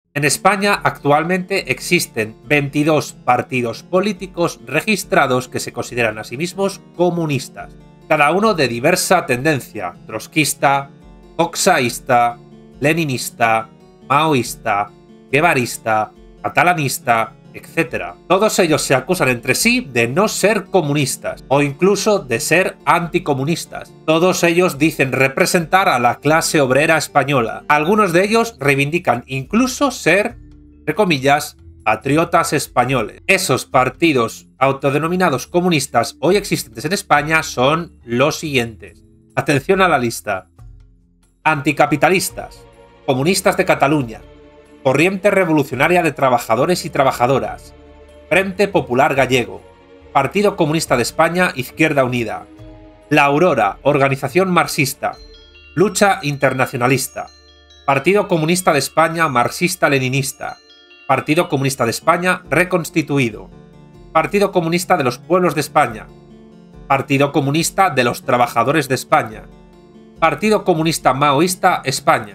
En España actualmente existen 22 partidos políticos registrados que se consideran a sí mismos comunistas, cada uno de diversa tendencia: trotskista, coxaísta, leninista, maoísta, guevarista, catalanista, etc. Todos ellos se acusan entre sí de no ser comunistas o incluso de ser anticomunistas. Todos ellos dicen representar a la clase obrera española. Algunos de ellos reivindican incluso ser, entre comillas, patriotas españoles. Esos partidos autodenominados comunistas hoy existentes en España son los siguientes. Atención a la lista: anticapitalistas, comunistas de Cataluña, Corriente Revolucionaria de Trabajadores y Trabajadoras, Frente Popular Gallego, Partido Comunista de España, Izquierda Unida, La Aurora, Organización Marxista, Lucha Internacionalista, Partido Comunista de España Marxista-Leninista, Partido Comunista de España Reconstituido, Partido Comunista de los Pueblos de España, Partido Comunista de los Trabajadores de España, Partido Comunista Maoísta España,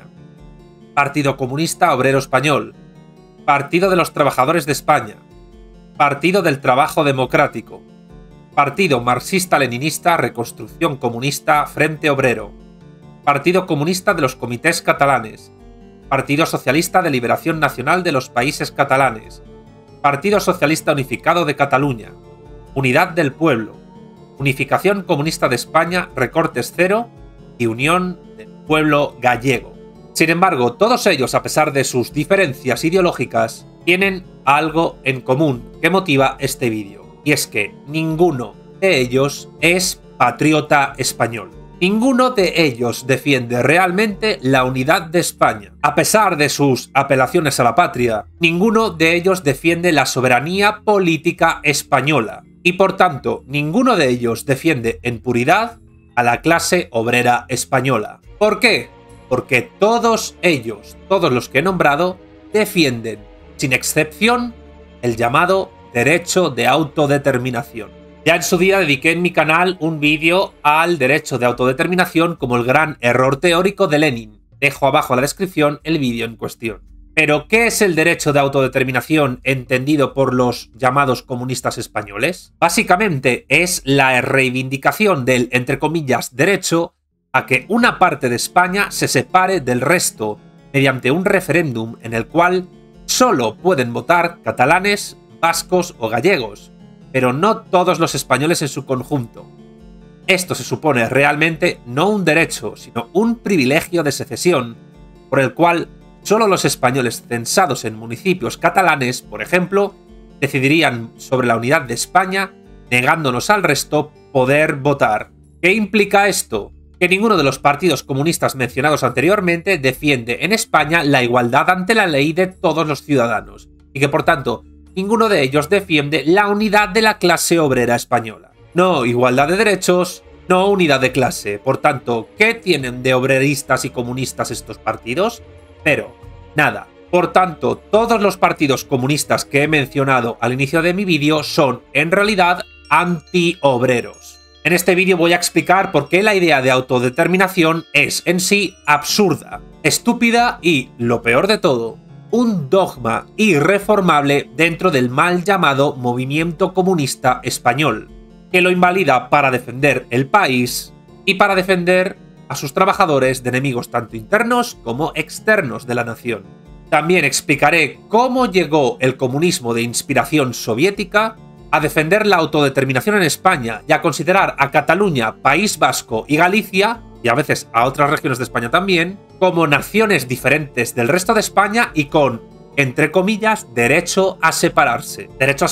Partido Comunista Obrero Español, Partido de los Trabajadores de España, Partido del Trabajo Democrático, Partido Marxista-Leninista Reconstrucción Comunista Frente Obrero, Partido Comunista de los Comités Catalanes, Partido Socialista de Liberación Nacional de los Países Catalanes, Partido Socialista Unificado de Cataluña, Unidad del Pueblo, Unificación Comunista de España Recortes Cero y Unión del Pueblo Gallego. Sin embargo, todos ellos, a pesar de sus diferencias ideológicas, tienen algo en común que motiva este vídeo, y es que ninguno de ellos es patriota español. Ninguno de ellos defiende realmente la unidad de España. A pesar de sus apelaciones a la patria, ninguno de ellos defiende la soberanía política española, y por tanto, ninguno de ellos defiende en puridad a la clase obrera española. ¿Por qué? Porque todos ellos, todos los que he nombrado, defienden, sin excepción, el llamado derecho de autodeterminación. Ya en su día dediqué en mi canal un vídeo al derecho de autodeterminación como el gran error teórico de Lenin. Dejo abajo en la descripción el vídeo en cuestión. Pero, ¿qué es el derecho de autodeterminación entendido por los llamados comunistas españoles? Básicamente es la reivindicación del, entre comillas, derecho a que una parte de España se separe del resto mediante un referéndum en el cual solo pueden votar catalanes, vascos o gallegos, pero no todos los españoles en su conjunto. Esto se supone realmente no un derecho, sino un privilegio de secesión, por el cual solo los españoles censados en municipios catalanes, por ejemplo, decidirían sobre la unidad de España, negándonos al resto poder votar. ¿Qué implica esto? Que ninguno de los partidos comunistas mencionados anteriormente defiende en España la igualdad ante la ley de todos los ciudadanos, y que por tanto ninguno de ellos defiende la unidad de la clase obrera española. No igualdad de derechos, no unidad de clase. Por tanto, ¿qué tienen de obreristas y comunistas estos partidos? Pero, nada. Por tanto, todos los partidos comunistas que he mencionado al inicio de mi vídeo son, en realidad, antiobreros. En este vídeo voy a explicar por qué la idea de autodeterminación es en sí absurda, estúpida y, lo peor de todo, un dogma irreformable dentro del mal llamado movimiento comunista español, que lo invalida para defender el país y para defender a sus trabajadores de enemigos tanto internos como externos de la nación. También explicaré cómo llegó el comunismo de inspiración soviética a defender la autodeterminación en España y a considerar a Cataluña, País Vasco y Galicia, y a veces a otras regiones de España también, como naciones diferentes del resto de España y con, entre comillas, derecho a separarse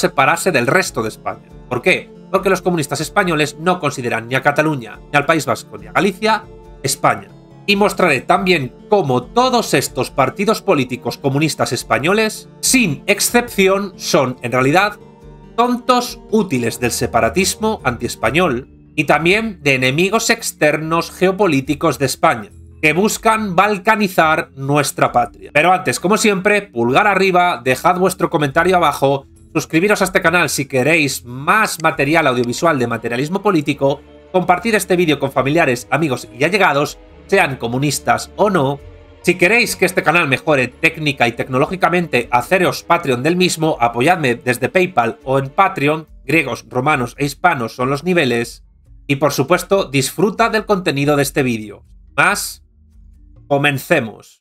del resto de España. ¿Por qué? Porque los comunistas españoles no consideran ni a Cataluña, ni al País Vasco, ni a Galicia, España. Y mostraré también cómo todos estos partidos políticos comunistas españoles, sin excepción, son, en realidad, tontos útiles del separatismo antiespañol y también de enemigos externos geopolíticos de España, que buscan balcanizar nuestra patria. Pero antes, como siempre, pulgar arriba, dejad vuestro comentario abajo, suscribiros a este canal si queréis más material audiovisual de materialismo político, compartid este vídeo con familiares, amigos y allegados, sean comunistas o no, Si queréis que este canal mejore técnica y tecnológicamente, haceros Patreon del mismo, apoyadme desde PayPal o en Patreon, griegos, romanos e hispanos son los niveles, y por supuesto disfruta del contenido de este vídeo. Más, comencemos.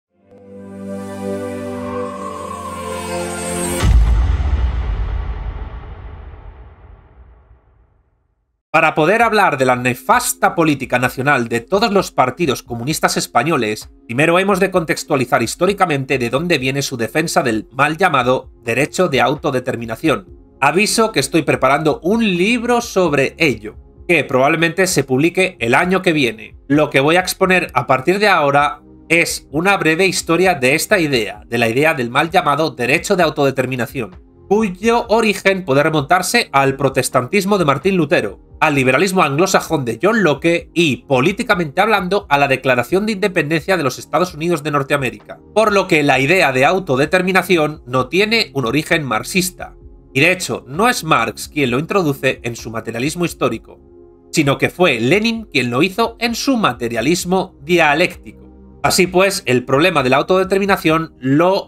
Para poder hablar de la nefasta política nacional de todos los partidos comunistas españoles, primero hemos de contextualizar históricamente de dónde viene su defensa del mal llamado derecho de autodeterminación. Aviso que estoy preparando un libro sobre ello, que probablemente se publique el año que viene. Lo que voy a exponer a partir de ahora es una breve historia de esta idea, de la idea del mal llamado derecho de autodeterminación, cuyo origen puede remontarse al protestantismo de Martín Lutero, al liberalismo anglosajón de John Locke y, políticamente hablando, a la Declaración de Independencia de los Estados Unidos de Norteamérica. Por lo que la idea de autodeterminación no tiene un origen marxista. Y de hecho, no es Marx quien lo introduce en su materialismo histórico, sino que fue Lenin quien lo hizo en su materialismo dialéctico. Así pues, el problema de la autodeterminación lo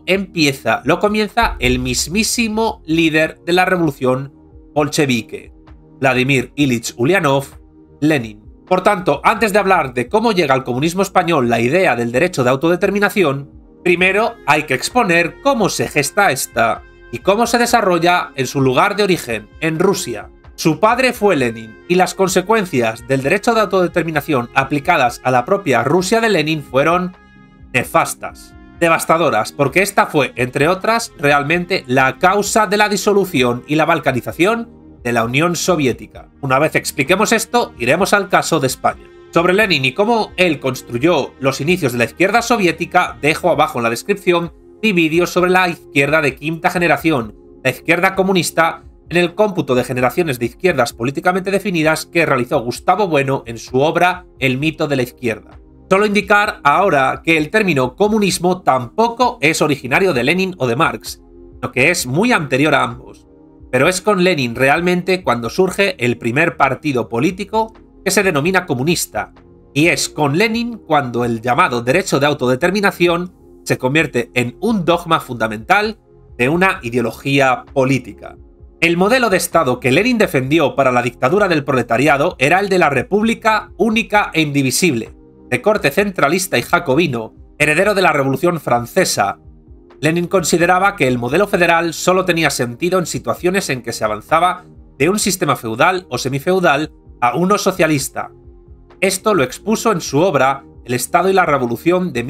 comienza el mismísimo líder de la revolución bolchevique, Vladimir Ilich Ulyanov, Lenin. Por tanto, antes de hablar de cómo llega al comunismo español la idea del derecho de autodeterminación, primero hay que exponer cómo se gesta esta y cómo se desarrolla en su lugar de origen, en Rusia. Su padre fue Lenin, y las consecuencias del derecho de autodeterminación aplicadas a la propia Rusia de Lenin fueron nefastas, devastadoras, porque esta fue, entre otras, realmente la causa de la disolución y la balcanización de la Unión Soviética. Una vez expliquemos esto, iremos al caso de España. Sobre Lenin y cómo él construyó los inicios de la izquierda soviética, dejo abajo en la descripción mi vídeo sobre la izquierda de quinta generación, la izquierda comunista, en el cómputo de generaciones de izquierdas políticamente definidas que realizó Gustavo Bueno en su obra El mito de la izquierda. Solo indicar ahora que el término comunismo tampoco es originario de Lenin o de Marx, sino que es muy anterior a ambos. Pero es con Lenin realmente cuando surge el primer partido político que se denomina comunista, y es con Lenin cuando el llamado derecho de autodeterminación se convierte en un dogma fundamental de una ideología política. El modelo de Estado que Lenin defendió para la dictadura del proletariado era el de la República única e indivisible, de corte centralista y jacobino, heredero de la Revolución Francesa. Lenin consideraba que el modelo federal solo tenía sentido en situaciones en que se avanzaba de un sistema feudal o semifeudal a uno socialista. Esto lo expuso en su obra El Estado y la Revolución de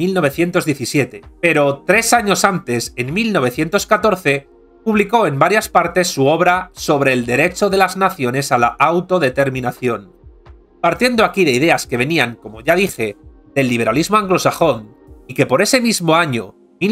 1917, pero 3 años antes, en 1914, publicó en varias partes su obra sobre el derecho de las naciones a la autodeterminación. Partiendo aquí de ideas que venían, como ya dije, del liberalismo anglosajón, y que por ese mismo año,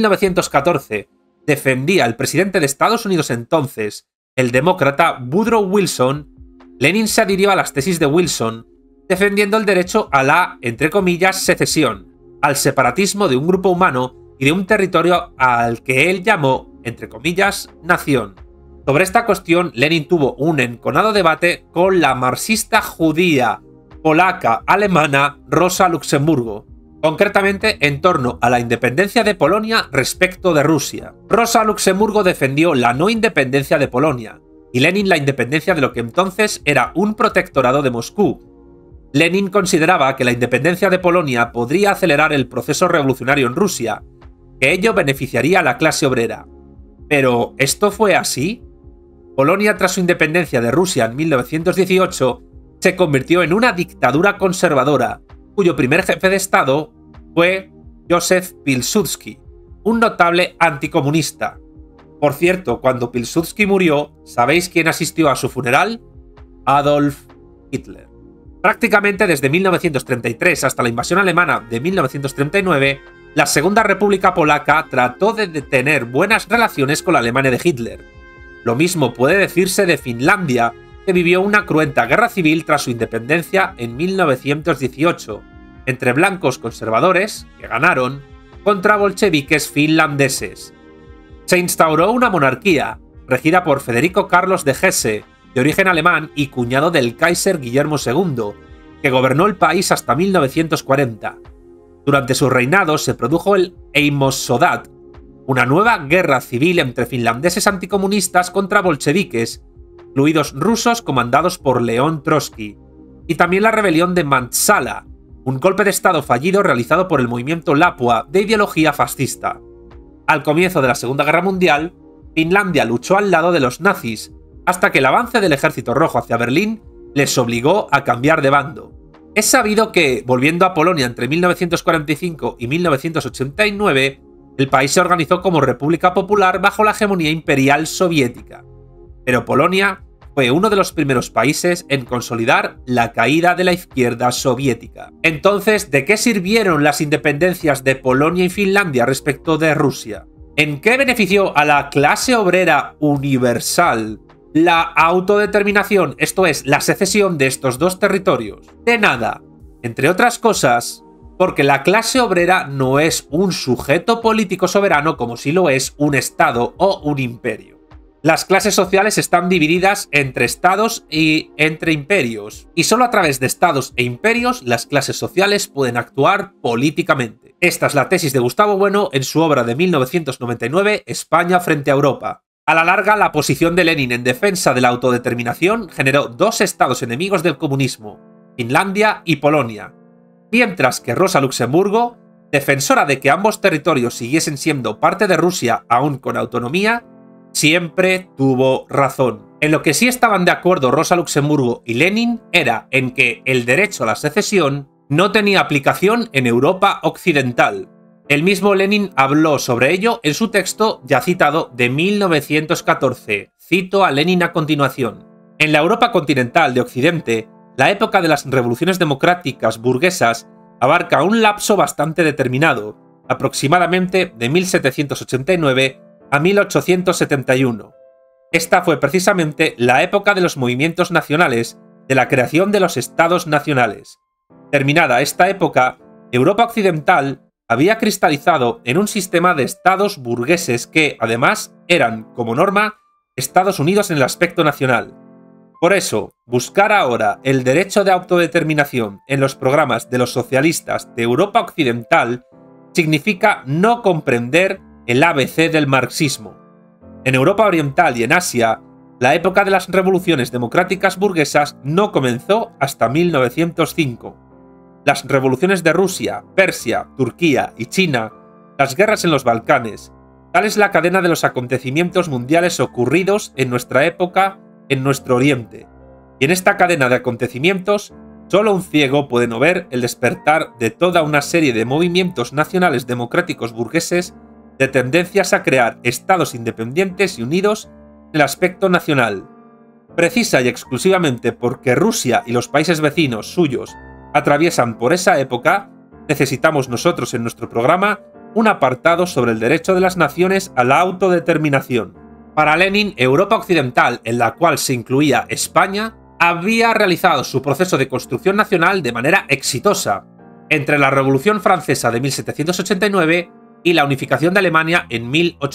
1914, defendía el presidente de Estados Unidos entonces, el demócrata Woodrow Wilson, Lenin se adhirió a las tesis de Wilson, defendiendo el derecho a la, entre comillas, secesión, al separatismo de un grupo humano y de un territorio al que él llamó, entre comillas, nación. Sobre esta cuestión, Lenin tuvo un enconado debate con la marxista judía, polaca, alemana Rosa Luxemburgo, concretamente en torno a la independencia de Polonia respecto de Rusia. Rosa Luxemburgo defendió la no independencia de Polonia, y Lenin la independencia de lo que entonces era un protectorado de Moscú. Lenin consideraba que la independencia de Polonia podría acelerar el proceso revolucionario en Rusia, que ello beneficiaría a la clase obrera. ¿Pero esto fue así? Polonia, tras su independencia de Rusia en 1918, se convirtió en una dictadura conservadora, cuyo primer jefe de Estado fue Józef Pilsudski, un notable anticomunista. Por cierto, cuando Pilsudski murió, ¿sabéis quién asistió a su funeral? Adolf Hitler. Prácticamente desde 1933 hasta la invasión alemana de 1939, la Segunda República Polaca trató de tener buenas relaciones con la Alemania de Hitler. Lo mismo puede decirse de Finlandia, que vivió una cruenta guerra civil tras su independencia en 1918, entre blancos conservadores, que ganaron, contra bolcheviques finlandeses. Se instauró una monarquía, regida por Federico Carlos de Hesse, de origen alemán y cuñado del Kaiser Guillermo II, que gobernó el país hasta 1940. Durante su reinado se produjo el Eimossodat, una nueva guerra civil entre finlandeses anticomunistas contra bolcheviques, incluidos rusos comandados por León Trotsky, y también la rebelión de Mantsala, un golpe de estado fallido realizado por el movimiento Lapua de ideología fascista. Al comienzo de la Segunda Guerra Mundial, Finlandia luchó al lado de los nazis, hasta que el avance del Ejército Rojo hacia Berlín les obligó a cambiar de bando. Es sabido que, volviendo a Polonia entre 1945 y 1989, el país se organizó como República Popular bajo la hegemonía imperial soviética. Pero Polonia fue uno de los primeros países en consolidar la caída de la izquierda soviética. Entonces, ¿de qué sirvieron las independencias de Polonia y Finlandia respecto de Rusia? ¿En qué benefició a la clase obrera universal la autodeterminación, esto es, la secesión de estos dos territorios? De nada. Entre otras cosas, porque la clase obrera no es un sujeto político soberano como si lo es un estado o un imperio. Las clases sociales están divididas entre estados y entre imperios, y solo a través de estados e imperios las clases sociales pueden actuar políticamente. Esta es la tesis de Gustavo Bueno en su obra de 1999, España frente a Europa. A la larga, la posición de Lenin en defensa de la autodeterminación generó dos estados enemigos del comunismo, Finlandia y Polonia, mientras que Rosa Luxemburgo, defensora de que ambos territorios siguiesen siendo parte de Rusia aún con autonomía, siempre tuvo razón. En lo que sí estaban de acuerdo Rosa Luxemburgo y Lenin era en que el derecho a la secesión no tenía aplicación en Europa occidental. El mismo Lenin habló sobre ello en su texto ya citado de 1914. Cito a Lenin a continuación. En la Europa continental de Occidente, la época de las revoluciones democráticas burguesas abarca un lapso bastante determinado, aproximadamente de 1789 a 1871. Esta fue precisamente la época de los movimientos nacionales, de la creación de los estados nacionales. Terminada esta época, Europa occidental había cristalizado en un sistema de estados burgueses que, además, eran, como norma, Estados Unidos en el aspecto nacional. Por eso, buscar ahora el derecho de autodeterminación en los programas de los socialistas de Europa occidental significa no comprender el ABC del marxismo. En Europa oriental y en Asia, la época de las revoluciones democráticas burguesas no comenzó hasta 1905. Las revoluciones de Rusia, Persia, Turquía y China, las guerras en los Balcanes, tal es la cadena de los acontecimientos mundiales ocurridos en nuestra época en nuestro Oriente. Y en esta cadena de acontecimientos, solo un ciego puede no ver el despertar de toda una serie de movimientos nacionales democráticos burgueses de tendencias a crear estados independientes y unidos en el aspecto nacional. Precisa y exclusivamente porque Rusia y los países vecinos suyos atraviesan por esa época, necesitamos nosotros en nuestro programa un apartado sobre el derecho de las naciones a la autodeterminación. Para Lenin, Europa occidental, en la cual se incluía España, había realizado su proceso de construcción nacional de manera exitosa, entre la Revolución Francesa de 1789 y la unificación de Alemania en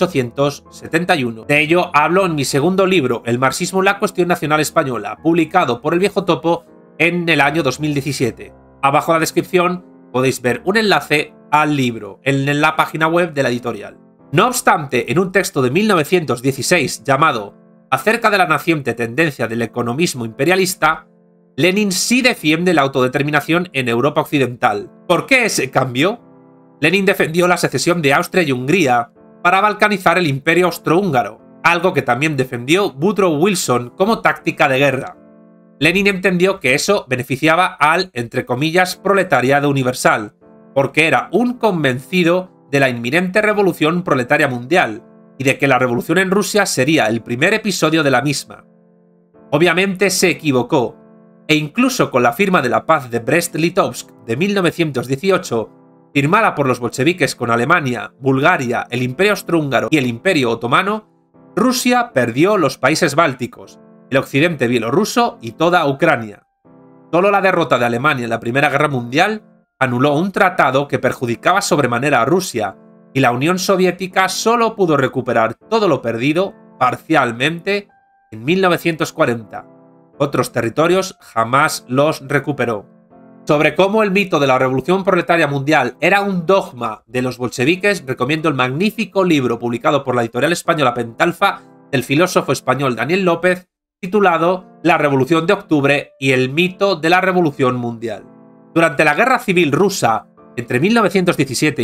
1871. De ello hablo en mi segundo libro, El marxismo en la cuestión nacional española, publicado por El Viejo Topo en el año 2017. Abajo en la descripción podéis ver un enlace al libro en la página web de la editorial. No obstante, en un texto de 1916 llamado Acerca de la naciente tendencia del economismo imperialista, Lenin sí defiende la autodeterminación en Europa occidental. ¿Por qué ese cambio? Lenin defendió la secesión de Austria y Hungría para balcanizar el imperio austrohúngaro, algo que también defendió Woodrow Wilson como táctica de guerra. Lenin entendió que eso beneficiaba al, entre comillas, proletariado universal, porque era un convencido de la inminente revolución proletaria mundial y de que la revolución en Rusia sería el primer episodio de la misma. Obviamente se equivocó, e incluso con la firma de la paz de Brest-Litovsk de 1918, firmada por los bolcheviques con Alemania, Bulgaria, el Imperio Austrohúngaro y el Imperio Otomano, Rusia perdió los países bálticos, el occidente bielorruso y toda Ucrania. Solo la derrota de Alemania en la Primera Guerra Mundial anuló un tratado que perjudicaba sobremanera a Rusia, y la Unión Soviética solo pudo recuperar todo lo perdido, parcialmente, en 1940. Otros territorios jamás los recuperó. Sobre cómo el mito de la revolución proletaria mundial era un dogma de los bolcheviques, recomiendo el magnífico libro publicado por la editorial española Pentalfa del filósofo español Daniel López, titulado La Revolución de Octubre y el mito de la revolución mundial. Durante la Guerra Civil Rusa, entre 1917 y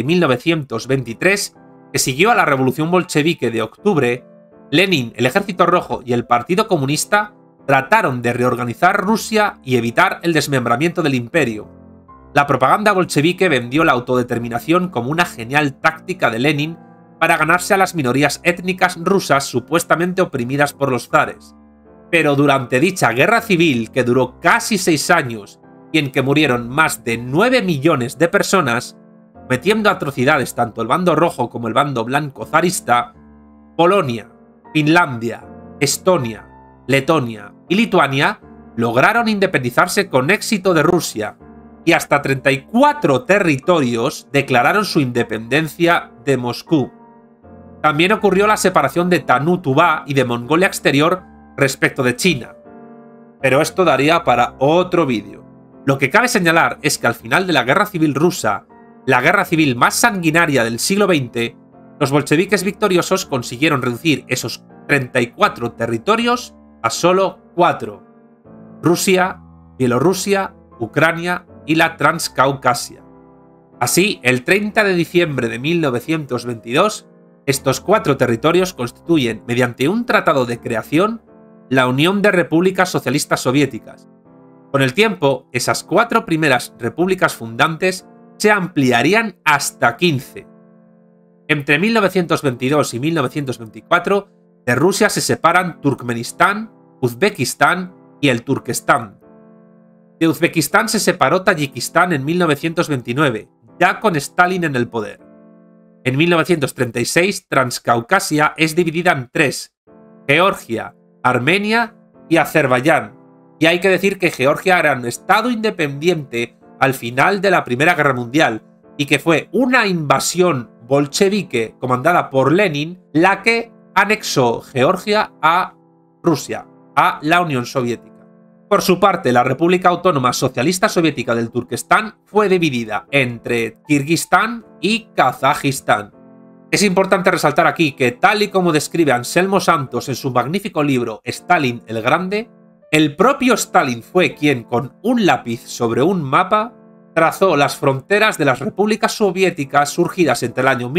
1923, que siguió a la revolución bolchevique de octubre, Lenin, el Ejército Rojo y el Partido Comunista trataron de reorganizar Rusia y evitar el desmembramiento del imperio. La propaganda bolchevique vendió la autodeterminación como una genial táctica de Lenin para ganarse a las minorías étnicas rusas supuestamente oprimidas por los zares. Pero durante dicha guerra civil, que duró casi 6 años y en que murieron más de 9 millones de personas, cometiendo atrocidades tanto el bando rojo como el bando blanco zarista, Polonia, Finlandia, Estonia, Letonia y Lituania lograron independizarse con éxito de Rusia, y hasta 34 territorios declararon su independencia de Moscú. También ocurrió la separación de Tanú-Tuvá y de Mongolia Exterior respecto de China. Pero esto daría para otro vídeo. Lo que cabe señalar es que al final de la Guerra Civil Rusa, la guerra civil más sanguinaria del siglo XX, los bolcheviques victoriosos consiguieron reducir esos 34 territorios a solo 4: Rusia, Bielorrusia, Ucrania y la Transcaucasia. Así, el 30 de diciembre de 1922, estos 4 territorios constituyen, mediante un tratado de creación, la Unión de Repúblicas Socialistas Soviéticas. Con el tiempo, esas 4 primeras repúblicas fundantes se ampliarían hasta 15. Entre 1922 y 1924, de Rusia se separan Turkmenistán, Uzbekistán y el Turquestán. De Uzbekistán se separó Tayikistán en 1929, ya con Stalin en el poder. En 1936, Transcaucasia es dividida en 3: Georgia, Armenia y Azerbaiyán. Y hay que decir que Georgia era un estado independiente al final de la Primera Guerra Mundial, y que fue una invasión bolchevique comandada por Lenin la que anexó Georgia a Rusia, a la Unión Soviética. Por su parte, la República Autónoma Socialista Soviética del Turquestán fue dividida entre Kirguistán y Kazajistán. Es importante resaltar aquí que, tal y como describe Anselmo Santos en su magnífico libro Stalin el Grande, el propio Stalin fue quien, con un lápiz sobre un mapa, trazó las fronteras de las repúblicas soviéticas surgidas entre el año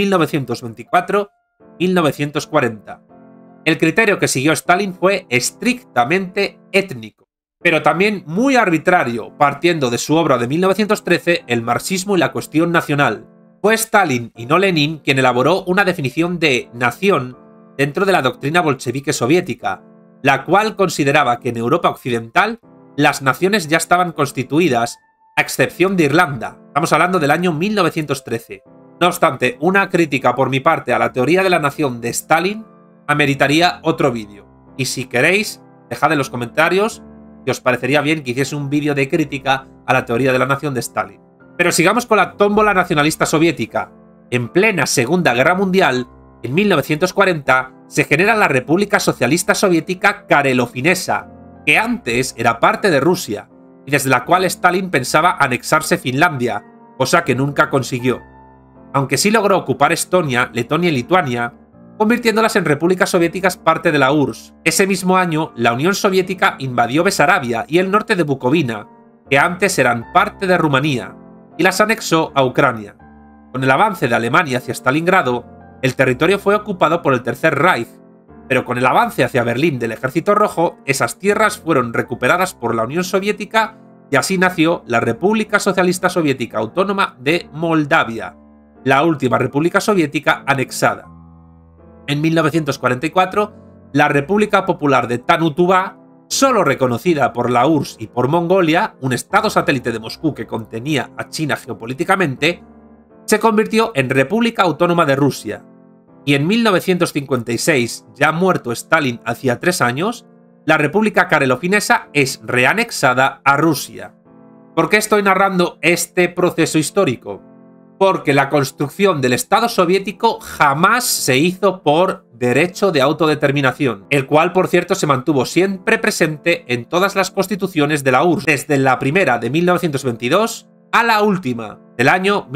1924 y 1940. El criterio que siguió Stalin fue estrictamente étnico, pero también muy arbitrario, partiendo de su obra de 1913, El marxismo y la cuestión nacional. Fue Stalin y no Lenin quien elaboró una definición de nación dentro de la doctrina bolchevique soviética, la cual consideraba que en Europa occidental las naciones ya estaban constituidas, a excepción de Irlanda. Estamos hablando del año 1913. No obstante, una crítica por mi parte a la teoría de la nación de Stalin ameritaría otro vídeo. Y si queréis, dejad en los comentarios si os parecería bien que hiciese un vídeo de crítica a la teoría de la nación de Stalin. Pero sigamos con la tómbola nacionalista soviética. En plena Segunda Guerra Mundial, en 1940, se genera la República Socialista Soviética Karelo-Finesa, que antes era parte de Rusia, y desde la cual Stalin pensaba anexarse Finlandia, cosa que nunca consiguió. Aunque sí logró ocupar Estonia, Letonia y Lituania, convirtiéndolas en repúblicas soviéticas parte de la URSS. Ese mismo año, la Unión Soviética invadió Besarabia y el norte de Bucovina, que antes eran parte de Rumanía, y las anexó a Ucrania. Con el avance de Alemania hacia Stalingrado, el territorio fue ocupado por el Tercer Reich, pero con el avance hacia Berlín del Ejército Rojo, esas tierras fueron recuperadas por la Unión Soviética y así nació la República Socialista Soviética Autónoma de Moldavia, la última república soviética anexada. En 1944, la República Popular de Tanú-Tuvá, solo reconocida por la URSS y por Mongolia, un estado satélite de Moscú que contenía a China geopolíticamente, se convirtió en República Autónoma de Rusia. Y en 1956, ya muerto Stalin hacía 3 años, la República Karelo-Finesa es reanexada a Rusia. ¿Por qué estoy narrando este proceso histórico? porque la construcción del Estado soviético jamás se hizo por derecho de autodeterminación, el cual, por cierto, se mantuvo siempre presente en todas las constituciones de la URSS, desde la primera de 1922 a la última, del año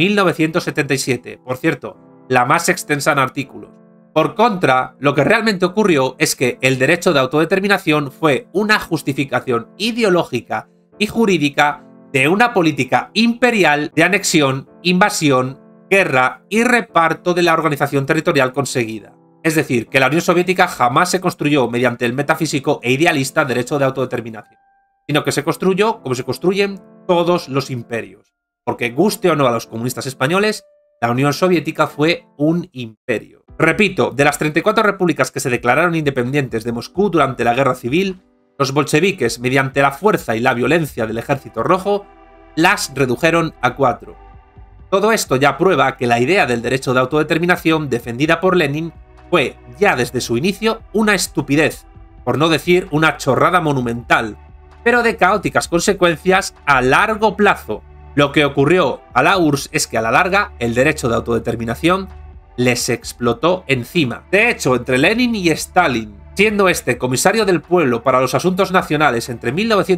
1977, por cierto, la más extensa en artículos. Por contra, lo que realmente ocurrió es que el derecho de autodeterminación fue una justificación ideológica y jurídica de una política imperial de anexión, invasión, guerra y reparto de la organización territorial conseguida. Es decir, que la Unión Soviética jamás se construyó mediante el metafísico e idealista derecho de autodeterminación, sino que se construyó como se construyen todos los imperios. Porque guste o no a los comunistas españoles, la Unión Soviética fue un imperio. Repito, de las 34 repúblicas que se declararon independientes de Moscú durante la Guerra Civil, los bolcheviques, mediante la fuerza y la violencia del Ejército Rojo, las redujeron a 4. Todo esto ya prueba que la idea del derecho de autodeterminación defendida por Lenin fue, ya desde su inicio, una estupidez, por no decir una chorrada monumental, pero de caóticas consecuencias a largo plazo. Lo que ocurrió a la URSS es que a la larga el derecho de autodeterminación les explotó encima. De hecho, entre Lenin y Stalin, siendo este comisario del pueblo para los asuntos nacionales entre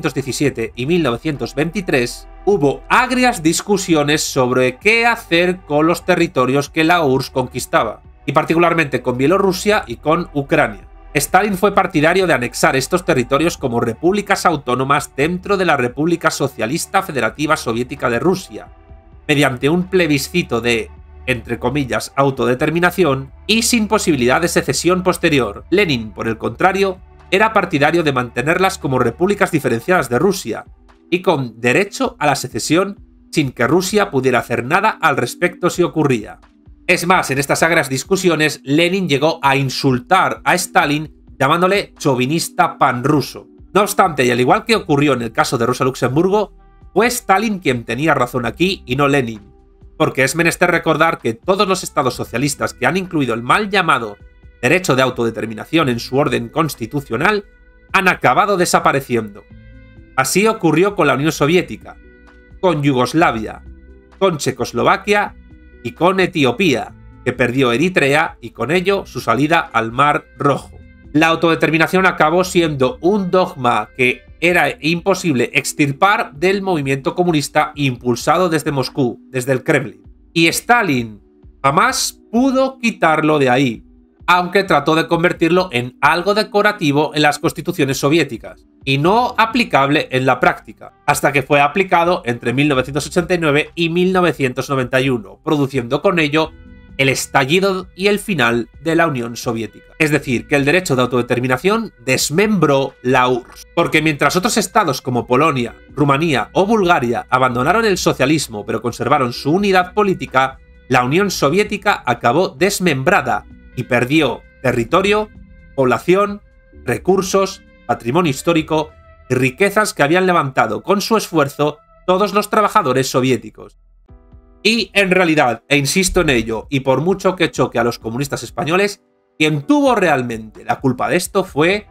1917 y 1923, hubo agrias discusiones sobre qué hacer con los territorios que la URSS conquistaba, y particularmente con Bielorrusia y con Ucrania. Stalin fue partidario de anexar estos territorios como repúblicas autónomas dentro de la República Socialista Federativa Soviética de Rusia, mediante un plebiscito de, entre comillas, autodeterminación y sin posibilidad de secesión posterior. Lenin, por el contrario, era partidario de mantenerlas como repúblicas diferenciadas de Rusia y con derecho a la secesión sin que Rusia pudiera hacer nada al respecto si ocurría. Es más, en estas agrias discusiones, Lenin llegó a insultar a Stalin llamándole chauvinista panruso. No obstante, y al igual que ocurrió en el caso de Rosa Luxemburgo, fue Stalin quien tenía razón aquí y no Lenin, porque es menester recordar que todos los estados socialistas que han incluido el mal llamado derecho de autodeterminación en su orden constitucional han acabado desapareciendo. Así ocurrió con la Unión Soviética, con Yugoslavia, con Checoslovaquia y con Etiopía, que perdió Eritrea y con ello su salida al Mar Rojo. La autodeterminación acabó siendo un dogma que era imposible extirpar del movimiento comunista impulsado desde Moscú, desde el Kremlin. Y Stalin jamás pudo quitarlo de ahí, aunque trató de convertirlo en algo decorativo en las constituciones soviéticas, y no aplicable en la práctica, hasta que fue aplicado entre 1989 y 1991, produciendo con ello el estallido y el final de la Unión Soviética. Es decir, que el derecho de autodeterminación desmembró la URSS, porque mientras otros estados como Polonia, Rumanía o Bulgaria abandonaron el socialismo pero conservaron su unidad política, la Unión Soviética acabó desmembrada y perdió territorio, población, recursos, patrimonio histórico y riquezas que habían levantado con su esfuerzo todos los trabajadores soviéticos. Y en realidad, e insisto en ello, y por mucho que choque a los comunistas españoles, quien tuvo realmente la culpa de esto fue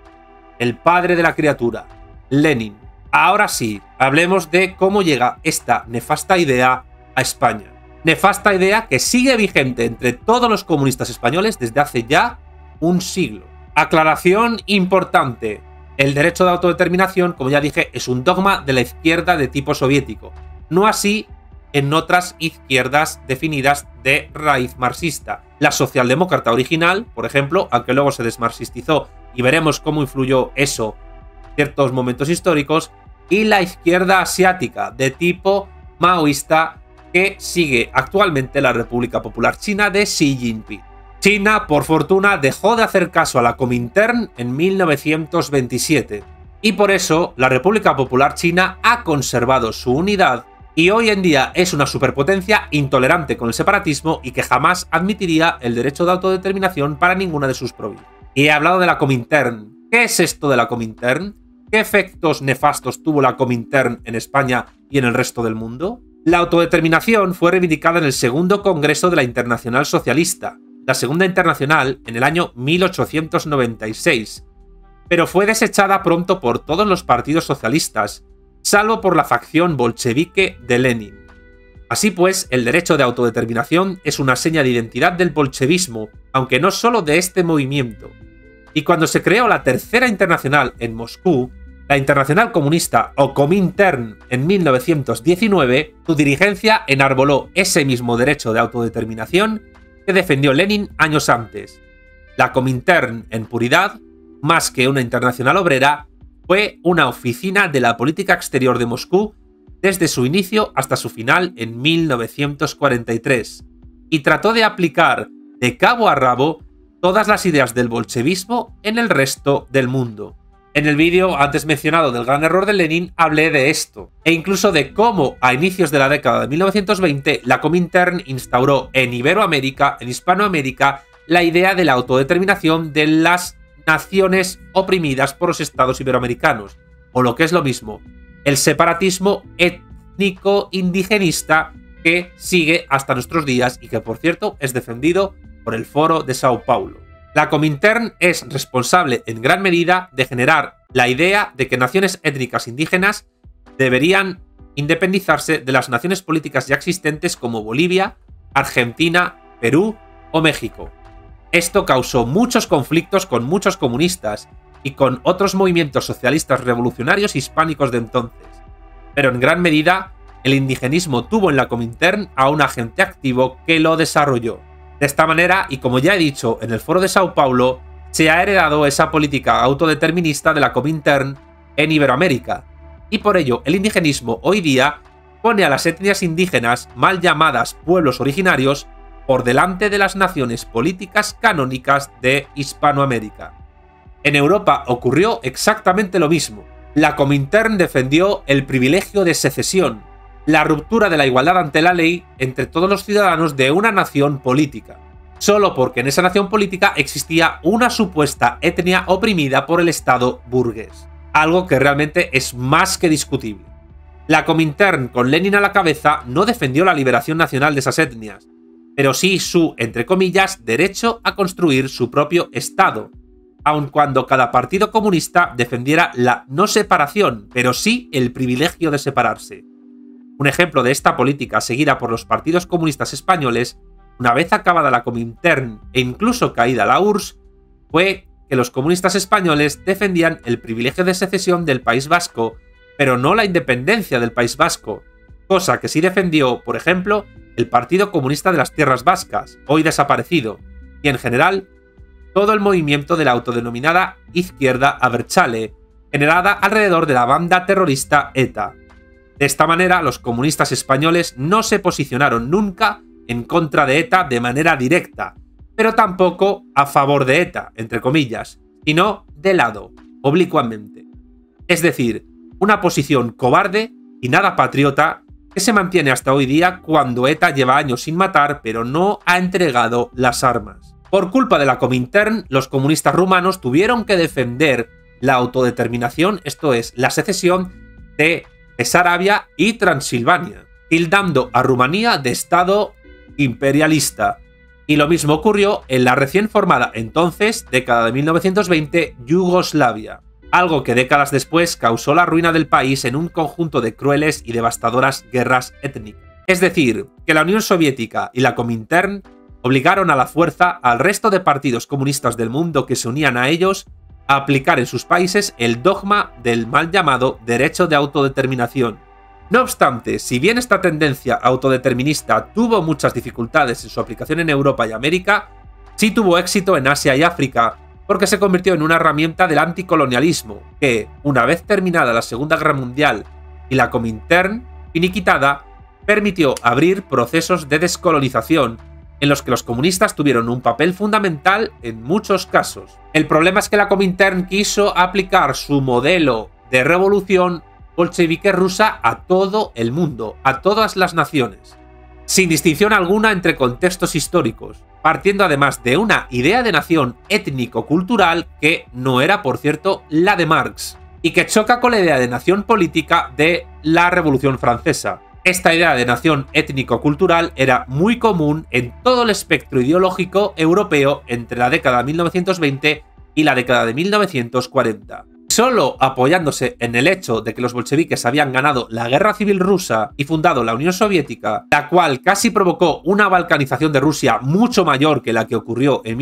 el padre de la criatura, Lenin. Ahora sí, hablemos de cómo llega esta nefasta idea a España. Nefasta idea que sigue vigente entre todos los comunistas españoles desde hace ya un siglo. Aclaración importante. El derecho de autodeterminación, como ya dije, es un dogma de la izquierda de tipo soviético. No así en otras izquierdas definidas de raíz marxista. La socialdemócrata original, por ejemplo, aunque luego se desmarxistizó y veremos cómo influyó eso en ciertos momentos históricos, y la izquierda asiática de tipo maoísta que sigue actualmente la República Popular China de Xi Jinping. China, por fortuna, dejó de hacer caso a la Comintern en 1927 y por eso la República Popular China ha conservado su unidad y hoy en día es una superpotencia intolerante con el separatismo y que jamás admitiría el derecho de autodeterminación para ninguna de sus provincias. Y he hablado de la Comintern. ¿Qué es esto de la Comintern? ¿Qué efectos nefastos tuvo la Comintern en España y en el resto del mundo? La autodeterminación fue reivindicada en el segundo Congreso de la Internacional Socialista, la Segunda Internacional, en el año 1896, pero fue desechada pronto por todos los partidos socialistas, salvo por la facción bolchevique de Lenin. Así pues, el derecho de autodeterminación es una seña de identidad del bolchevismo, aunque no solo de este movimiento. Y cuando se creó la Tercera Internacional en Moscú, la Internacional Comunista o Comintern en 1919, su dirigencia enarboló ese mismo derecho de autodeterminación que defendió Lenin años antes. La Comintern, en puridad, más que una internacional obrera, fue una oficina de la política exterior de Moscú desde su inicio hasta su final en 1943, y trató de aplicar de cabo a rabo todas las ideas del bolchevismo en el resto del mundo. En el vídeo antes mencionado del gran error de Lenin hablé de esto, e incluso de cómo a inicios de la década de 1920 la Comintern instauró en Iberoamérica, en Hispanoamérica, la idea de la autodeterminación de las naciones oprimidas por los estados iberoamericanos, o lo que es lo mismo, el separatismo étnico-indigenista que sigue hasta nuestros días y que, por cierto, es defendido por el Foro de Sao Paulo. La Comintern es responsable en gran medida de generar la idea de que naciones étnicas indígenas deberían independizarse de las naciones políticas ya existentes como Bolivia, Argentina, Perú o México. Esto causó muchos conflictos con muchos comunistas y con otros movimientos socialistas revolucionarios hispánicos de entonces. Pero en gran medida, el indigenismo tuvo en la Comintern a un agente activo que lo desarrolló. De esta manera, y como ya he dicho en el Foro de Sao Paulo, se ha heredado esa política autodeterminista de la Comintern en Iberoamérica, y por ello el indigenismo hoy día pone a las etnias indígenas, mal llamadas pueblos originarios, por delante de las naciones políticas canónicas de Hispanoamérica. En Europa ocurrió exactamente lo mismo. La Comintern defendió el privilegio de secesión, la ruptura de la igualdad ante la ley entre todos los ciudadanos de una nación política, solo porque en esa nación política existía una supuesta etnia oprimida por el Estado burgués, algo que realmente es más que discutible. La Comintern, con Lenin a la cabeza, no defendió la liberación nacional de esas etnias, pero sí su, entre comillas, derecho a construir su propio Estado, aun cuando cada partido comunista defendiera la no separación, pero sí el privilegio de separarse. Un ejemplo de esta política seguida por los partidos comunistas españoles, una vez acabada la Comintern e incluso caída la URSS, fue que los comunistas españoles defendían el privilegio de secesión del País Vasco, pero no la independencia del País Vasco, cosa que sí defendió, por ejemplo, el Partido Comunista de las Tierras Vascas, hoy desaparecido, y en general, todo el movimiento de la autodenominada izquierda abertzale, generada alrededor de la banda terrorista ETA. De esta manera, los comunistas españoles no se posicionaron nunca en contra de ETA de manera directa, pero tampoco a favor de ETA, entre comillas, sino de lado, oblicuamente. Es decir, una posición cobarde y nada patriota que se mantiene hasta hoy día cuando ETA lleva años sin matar, pero no ha entregado las armas. Por culpa de la Comintern, los comunistas rumanos tuvieron que defender la autodeterminación, esto es, la secesión de Besarabia y Transilvania, tildando a Rumanía de Estado imperialista. Y lo mismo ocurrió en la recién formada entonces, década de 1920, Yugoslavia, algo que décadas después causó la ruina del país en un conjunto de crueles y devastadoras guerras étnicas. Es decir, que la Unión Soviética y la Comintern obligaron a la fuerza al resto de partidos comunistas del mundo que se unían a ellos a aplicar en sus países el dogma del mal llamado derecho de autodeterminación. No obstante, si bien esta tendencia autodeterminista tuvo muchas dificultades en su aplicación en Europa y América, sí tuvo éxito en Asia y África, porque se convirtió en una herramienta del anticolonialismo que, una vez terminada la Segunda Guerra Mundial y la Comintern finiquitada, permitió abrir procesos de descolonización en los que los comunistas tuvieron un papel fundamental en muchos casos. El problema es que la Comintern quiso aplicar su modelo de revolución bolchevique rusa a todo el mundo, a todas las naciones, sin distinción alguna entre contextos históricos, partiendo además de una idea de nación étnico-cultural que no era, por cierto, la de Marx, y que choca con la idea de nación política de la Revolución Francesa. Esta idea de nación étnico-cultural era muy común en todo el espectro ideológico europeo entre la década de 1920 y la década de 1940. solo apoyándose en el hecho de que los bolcheviques habían ganado la guerra civil rusa y fundado la Unión Soviética, la cual casi provocó una balcanización de Rusia mucho mayor que la que ocurrió en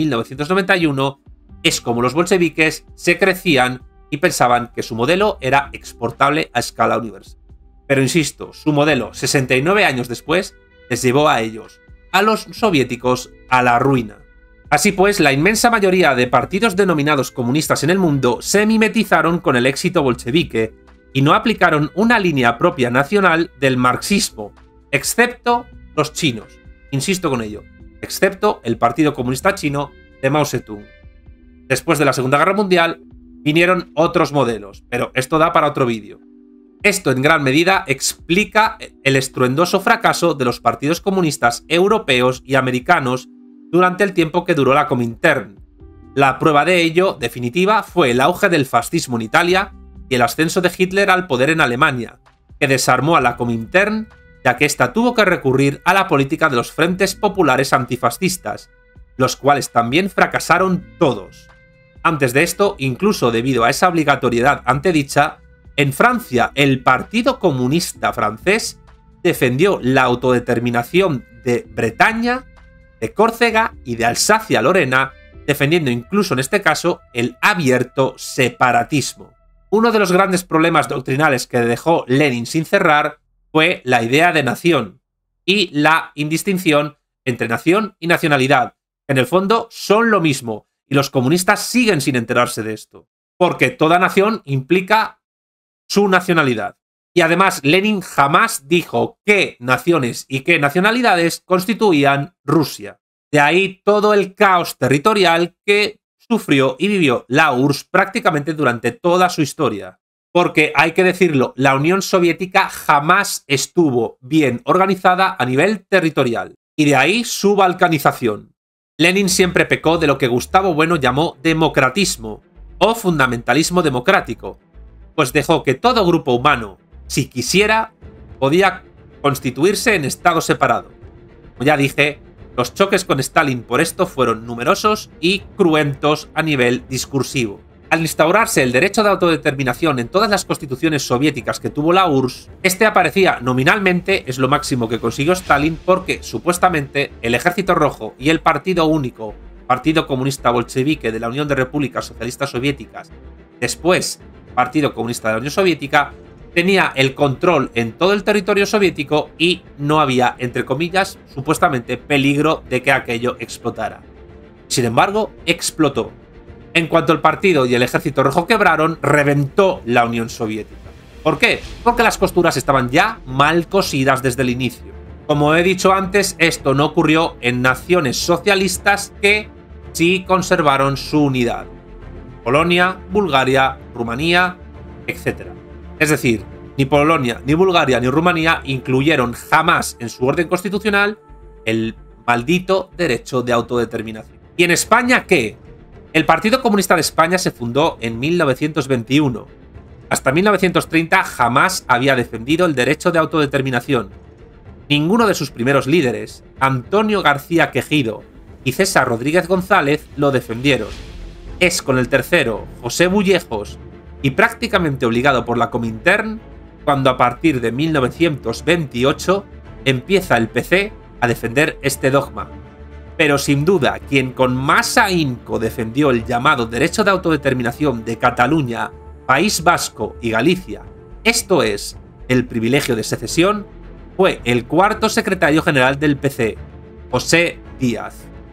1991, es como los bolcheviques se crecían y pensaban que su modelo era exportable a escala universal. Pero insisto, su modelo, 69 años después, les llevó a ellos, a los soviéticos, a la ruina. Así pues, la inmensa mayoría de partidos denominados comunistas en el mundo se mimetizaron con el éxito bolchevique y no aplicaron una línea propia nacional del marxismo, excepto los chinos. Insisto con ello, excepto el Partido Comunista Chino de Mao Zedong. Después de la Segunda Guerra Mundial, vinieron otros modelos, pero esto da para otro vídeo. Esto en gran medida explica el estruendoso fracaso de los partidos comunistas europeos y americanos durante el tiempo que duró la Comintern. La prueba de ello, definitiva, fue el auge del fascismo en Italia y el ascenso de Hitler al poder en Alemania, que desarmó a la Comintern, ya que ésta tuvo que recurrir a la política de los frentes populares antifascistas, los cuales también fracasaron todos. Antes de esto, incluso debido a esa obligatoriedad antedicha, en Francia el Partido Comunista francés defendió la autodeterminación de Bretaña, de Córcega y de Alsacia-Lorena, defendiendo incluso en este caso el abierto separatismo. Uno de los grandes problemas doctrinales que dejó Lenin sin cerrar fue la idea de nación y la indistinción entre nación y nacionalidad, que en el fondo son lo mismo, y los comunistas siguen sin enterarse de esto, porque toda nación implica su nacionalidad. Y además, Lenin jamás dijo qué naciones y qué nacionalidades constituían Rusia. De ahí todo el caos territorial que sufrió y vivió la URSS prácticamente durante toda su historia. Porque, hay que decirlo, la Unión Soviética jamás estuvo bien organizada a nivel territorial. Y de ahí su balcanización. Lenin siempre pecó de lo que Gustavo Bueno llamó democratismo o fundamentalismo democrático, pues dejó que todo grupo humano, si quisiera, podía constituirse en estado separado. Como ya dije, los choques con Stalin por esto fueron numerosos y cruentos a nivel discursivo. Al instaurarse el derecho de autodeterminación en todas las constituciones soviéticas que tuvo la URSS, este aparecía nominalmente, es lo máximo que consiguió Stalin, porque supuestamente el Ejército Rojo y el Partido Único, Partido Comunista Bolchevique de la Unión de Repúblicas Socialistas Soviéticas, después Partido Comunista de la Unión Soviética, tenía el control en todo el territorio soviético y no había, entre comillas, supuestamente peligro de que aquello explotara. Sin embargo, explotó. En cuanto el partido y el Ejército Rojo quebraron, reventó la Unión Soviética. ¿Por qué? Porque las costuras estaban ya mal cosidas desde el inicio. Como he dicho antes, esto no ocurrió en naciones socialistas que sí conservaron su unidad. Polonia, Bulgaria, Rumanía, etc. Es decir, ni Polonia, ni Bulgaria, ni Rumanía incluyeron jamás en su orden constitucional el maldito derecho de autodeterminación. ¿Y en España qué? El Partido Comunista de España se fundó en 1921. Hasta 1930 jamás había defendido el derecho de autodeterminación. Ninguno de sus primeros líderes, Antonio García Quejido y César Rodríguez González, lo defendieron. Es con el tercero, José Bullejos, y prácticamente obligado por la Comintern, cuando a partir de 1928 empieza el PC a defender este dogma. Pero sin duda, quien con más ahínco defendió el llamado derecho de autodeterminación de Cataluña, País Vasco y Galicia, esto es, el privilegio de secesión, fue el cuarto secretario general del PC, José Díaz.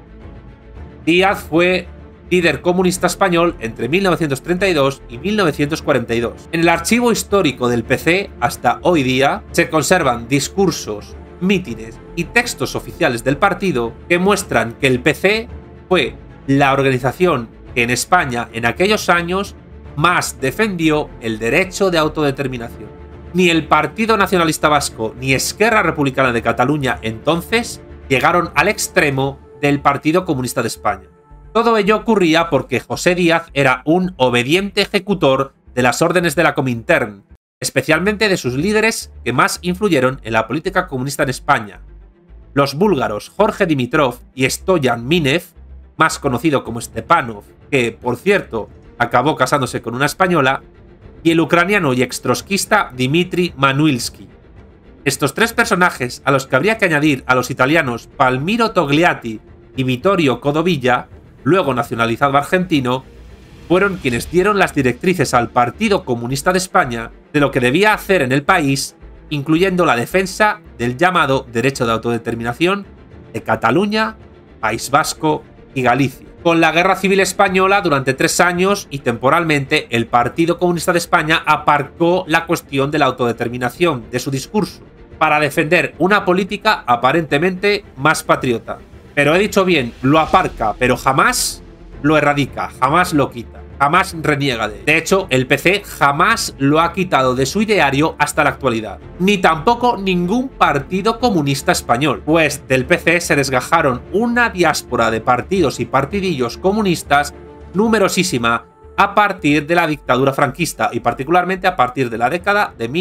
Díaz fue líder comunista español entre 1932 y 1942. En el archivo histórico del PC, hasta hoy día, se conservan discursos, mítines y textos oficiales del partido que muestran que el PC fue la organización que en España en aquellos años más defendió el derecho de autodeterminación. Ni el Partido Nacionalista Vasco ni Esquerra Republicana de Cataluña entonces llegaron al extremo del Partido Comunista de España. Todo ello ocurría porque José Díaz era un obediente ejecutor de las órdenes de la Comintern, especialmente de sus líderes que más influyeron en la política comunista en España. Los búlgaros Jorge Dimitrov y Stoyan Minev, más conocido como Stepanov, que, por cierto, acabó casándose con una española, y el ucraniano y extrotskista Dmitry Manuilsky. Estos tres personajes, a los que habría que añadir a los italianos Palmiro Togliatti y Vittorio Codovilla, luego nacionalizado argentino, fueron quienes dieron las directrices al Partido Comunista de España de lo que debía hacer en el país, incluyendo la defensa del llamado derecho de autodeterminación de Cataluña, País Vasco y Galicia. Con la Guerra Civil Española durante 3 años y temporalmente el Partido Comunista de España aparcó la cuestión de la autodeterminación de su discurso para defender una política aparentemente más patriota. Pero he dicho bien, lo aparca, pero jamás lo erradica, jamás lo quita, jamás reniega de él. De hecho, el PC jamás lo ha quitado de su ideario hasta la actualidad. Ni tampoco ningún partido comunista español, pues del PC se desgajaron una diáspora de partidos y partidillos comunistas numerosísima a partir de la dictadura franquista y particularmente a partir de la década de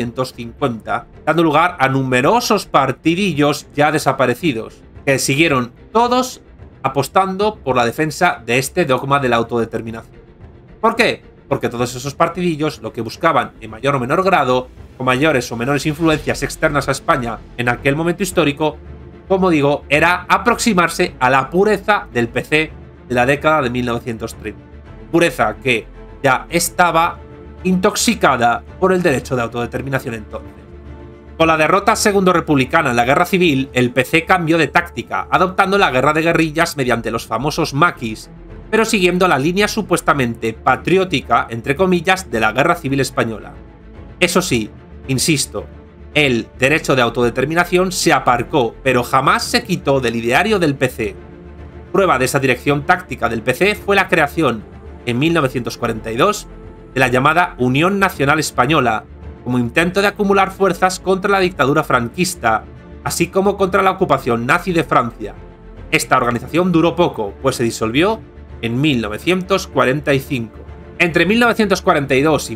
1950, dando lugar a numerosos partidillos ya desaparecidos, que siguieron todos apostando por la defensa de este dogma de la autodeterminación. ¿Por qué? Porque todos esos partidillos lo que buscaban en mayor o menor grado, con mayores o menores influencias externas a España en aquel momento histórico, como digo, era aproximarse a la pureza del PC de la década de 1930. Pureza que ya estaba intoxicada por el derecho de autodeterminación entonces. Con la derrota segundo-republicana en la Guerra Civil, el PC cambió de táctica, adoptando la guerra de guerrillas mediante los famosos maquis, pero siguiendo la línea supuestamente patriótica, entre comillas, de la Guerra Civil Española. Eso sí, insisto, el derecho de autodeterminación se aparcó, pero jamás se quitó del ideario del PC. Prueba de esa dirección táctica del PC fue la creación, en 1942, de la llamada Unión Nacional Española, como intento de acumular fuerzas contra la dictadura franquista, así como contra la ocupación nazi de Francia. Esta organización duró poco, pues se disolvió en 1945. Entre 1942 y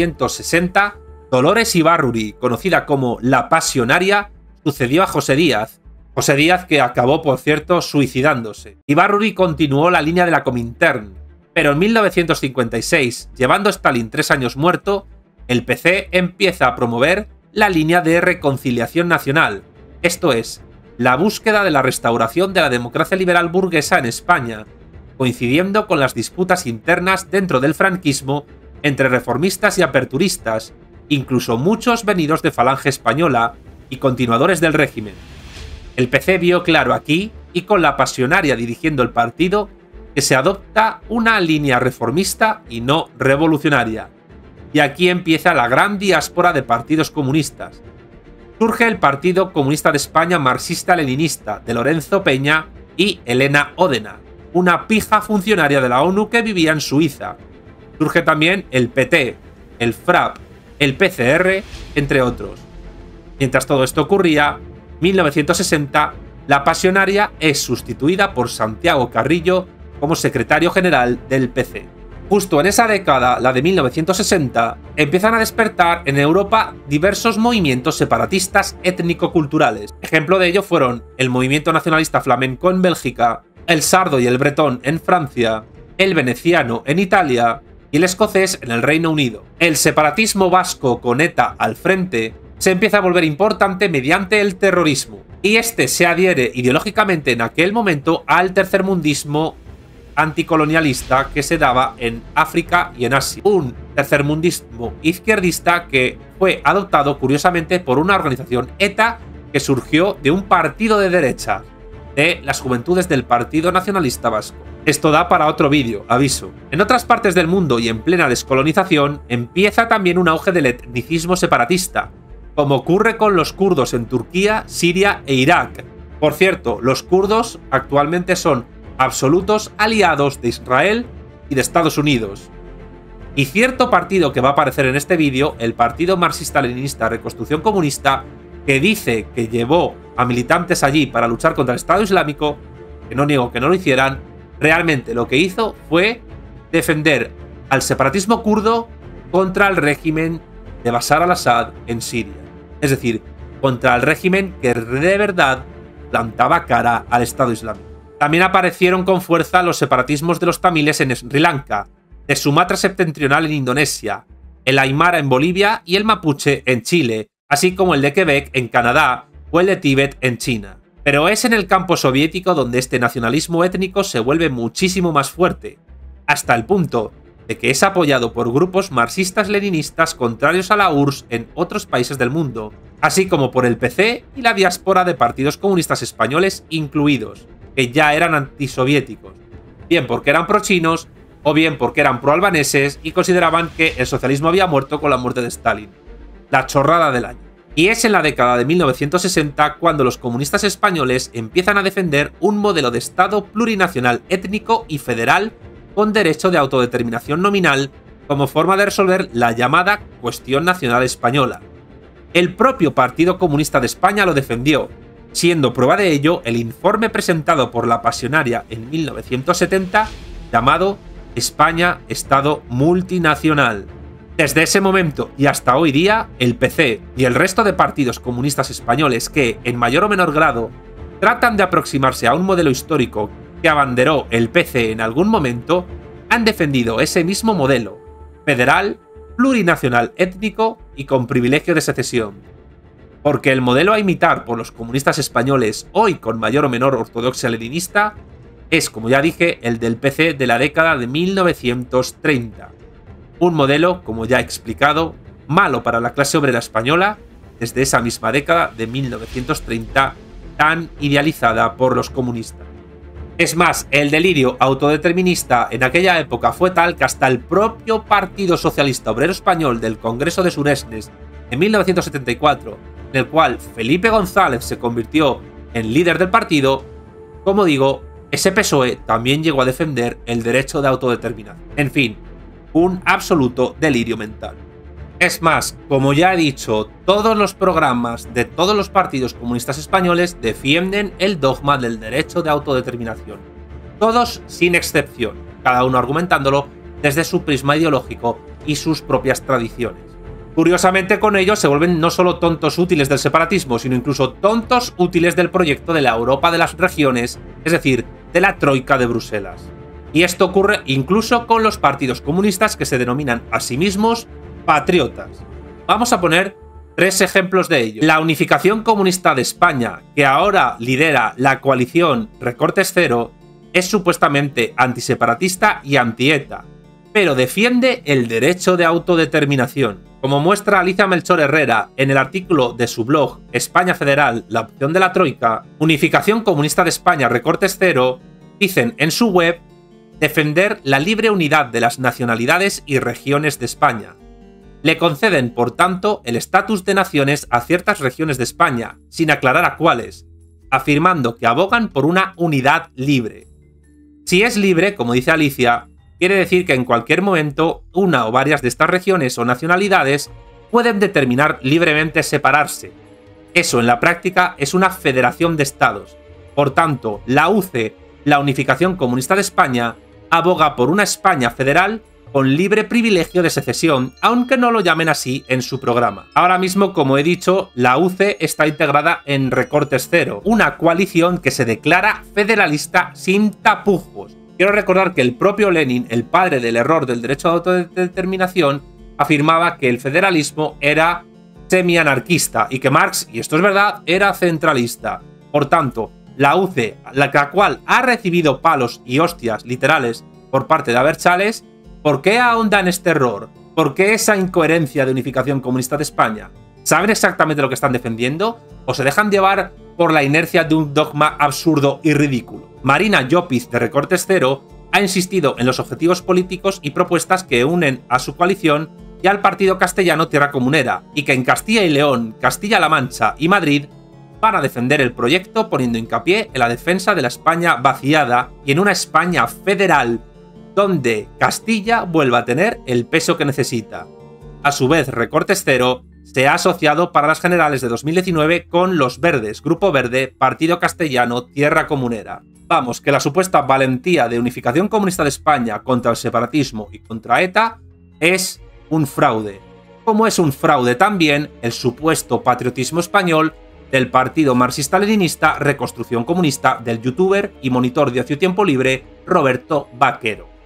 1960, Dolores Ibárruri, conocida como la Pasionaria, sucedió a José Díaz. José Díaz que acabó, por cierto, suicidándose. Ibárruri continuó la línea de la Comintern, pero en 1956, llevando a Stalin 3 años muerto, el PC empieza a promover la línea de reconciliación nacional, esto es, la búsqueda de la restauración de la democracia liberal burguesa en España, coincidiendo con las disputas internas dentro del franquismo entre reformistas y aperturistas, incluso muchos venidos de Falange Española y continuadores del régimen. El PC vio claro aquí, y con la Pasionaria dirigiendo el partido, que se adopta una línea reformista y no revolucionaria. Y aquí empieza la gran diáspora de partidos comunistas. Surge el Partido Comunista de España marxista-leninista de Lorenzo Peña y Elena Ódena, una pija funcionaria de la ONU que vivía en Suiza. Surge también el PT, el FRAP, el PCR, entre otros. Mientras todo esto ocurría, 1960, la Pasionaria es sustituida por Santiago Carrillo como secretario general del PC. Justo en esa década, la de 1960, empiezan a despertar en Europa diversos movimientos separatistas étnico-culturales. Ejemplo de ello fueron el movimiento nacionalista flamenco en Bélgica, el sardo y el bretón en Francia, el veneciano en Italia y el escocés en el Reino Unido. El separatismo vasco con ETA al frente se empieza a volver importante mediante el terrorismo, y este se adhiere ideológicamente en aquel momento al tercermundismo anticolonialista que se daba en África y en Asia. Un tercermundismo izquierdista que fue adoptado curiosamente por una organización ETA que surgió de un partido de derecha, de las Juventudes del Partido Nacionalista Vasco. Esto da para otro vídeo, aviso. En otras partes del mundo y en plena descolonización empieza también un auge del etnicismo separatista, como ocurre con los kurdos en Turquía, Siria e Irak. Por cierto, los kurdos actualmente son absolutos aliados de Israel y de Estados Unidos. Y cierto partido que va a aparecer en este vídeo, el Partido Marxista-Leninista Reconstrucción Comunista, que dice que llevó a militantes allí para luchar contra el Estado Islámico, que no niego que no lo hicieran, realmente lo que hizo fue defender al separatismo kurdo contra el régimen de Bashar al-Assad en Siria. Es decir, contra el régimen que de verdad plantaba cara al Estado Islámico. También aparecieron con fuerza los separatismos de los tamiles en Sri Lanka, de Sumatra septentrional en Indonesia, el aymara en Bolivia y el mapuche en Chile, así como el de Quebec en Canadá o el de Tíbet en China. Pero es en el campo soviético donde este nacionalismo étnico se vuelve muchísimo más fuerte, hasta el punto de que es apoyado por grupos marxistas-leninistas contrarios a la URSS en otros países del mundo, así como por el PC y la diáspora de partidos comunistas españoles incluidos, que ya eran antisoviéticos, bien porque eran pro-chinos o bien porque eran pro-albaneses y consideraban que el socialismo había muerto con la muerte de Stalin. La chorrada del año. Y es en la década de 1960 cuando los comunistas españoles empiezan a defender un modelo de Estado plurinacional étnico y federal con derecho de autodeterminación nominal como forma de resolver la llamada cuestión nacional española. El propio Partido Comunista de España lo defendió, siendo prueba de ello el informe presentado por la Pasionaria en 1970 llamado España, Estado multinacional. Desde ese momento y hasta hoy día, el PC y el resto de partidos comunistas españoles que, en mayor o menor grado, tratan de aproximarse a un modelo histórico que abanderó el PC en algún momento, han defendido ese mismo modelo, federal, plurinacional étnico y con privilegio de secesión. Porque el modelo a imitar por los comunistas españoles hoy con mayor o menor ortodoxia leninista es, como ya dije, el del PC de la década de 1930. Un modelo, como ya he explicado, malo para la clase obrera española desde esa misma década de 1930 tan idealizada por los comunistas. Es más, el delirio autodeterminista en aquella época fue tal que hasta el propio Partido Socialista Obrero Español del Congreso de Suresnes en 1974, en el cual Felipe González se convirtió en líder del partido, como digo, ese PSOE también llegó a defender el derecho de autodeterminación. En fin, un absoluto delirio mental. Es más, como ya he dicho, todos los programas de todos los partidos comunistas españoles defienden el dogma del derecho de autodeterminación. Todos sin excepción, cada uno argumentándolo desde su prisma ideológico y sus propias tradiciones. Curiosamente, con ello se vuelven no solo tontos útiles del separatismo, sino incluso tontos útiles del proyecto de la Europa de las regiones, es decir, de la Troika de Bruselas. Y esto ocurre incluso con los partidos comunistas que se denominan a sí mismos patriotas. Vamos a poner 3 ejemplos de ello. La Unificación Comunista de España, que ahora lidera la coalición Recortes Cero, es supuestamente antiseparatista y anti-ETA, pero defiende el derecho de autodeterminación. Como muestra Alicia Melchor Herrera en el artículo de su blog España Federal, la opción de la Troika, Unificación Comunista de España Recortes Cero, dicen en su web defender la libre unidad de las nacionalidades y regiones de España. Le conceden, por tanto, el estatus de naciones a ciertas regiones de España, sin aclarar a cuáles, afirmando que abogan por una unidad libre. Si es libre, como dice Alicia, quiere decir que en cualquier momento una o varias de estas regiones o nacionalidades pueden determinar libremente separarse. Eso en la práctica es una federación de estados. Por tanto, la UCE, la Unificación Comunista de España, aboga por una España federal con libre privilegio de secesión, aunque no lo llamen así en su programa. Ahora mismo, como he dicho, la UCE está integrada en Recortes Cero, una coalición que se declara federalista sin tapujos. Quiero recordar que el propio Lenin, el padre del error del derecho a autodeterminación, afirmaba que el federalismo era semi-anarquista y que Marx, y esto es verdad, era centralista. Por tanto, la UCE, la cual ha recibido palos y hostias literales por parte de Abertzales, ¿por qué ahonda en este error? ¿Por qué esa incoherencia de Unificación Comunista de España? ¿Saben exactamente lo que están defendiendo? ¿O se dejan llevar por la inercia de un dogma absurdo y ridículo? Marina Llopis, de Recortes Cero, ha insistido en los objetivos políticos y propuestas que unen a su coalición y al partido castellano Tierra Comunera, y que en Castilla y León, Castilla-La Mancha y Madrid van a defender el proyecto poniendo hincapié en la defensa de la España vaciada y en una España federal donde Castilla vuelva a tener el peso que necesita. A su vez, Recortes Cero se ha asociado para las generales de 2019 con Los Verdes, Grupo Verde, Partido Castellano, Tierra Comunera. Vamos, que la supuesta valentía de Unificación Comunista de España contra el separatismo y contra ETA es un fraude. Como es un fraude también el supuesto patriotismo español del partido marxista-leninista Reconstrucción Comunista del youtuber y monitor de ocio y tiempo libre Roberto Vaquero.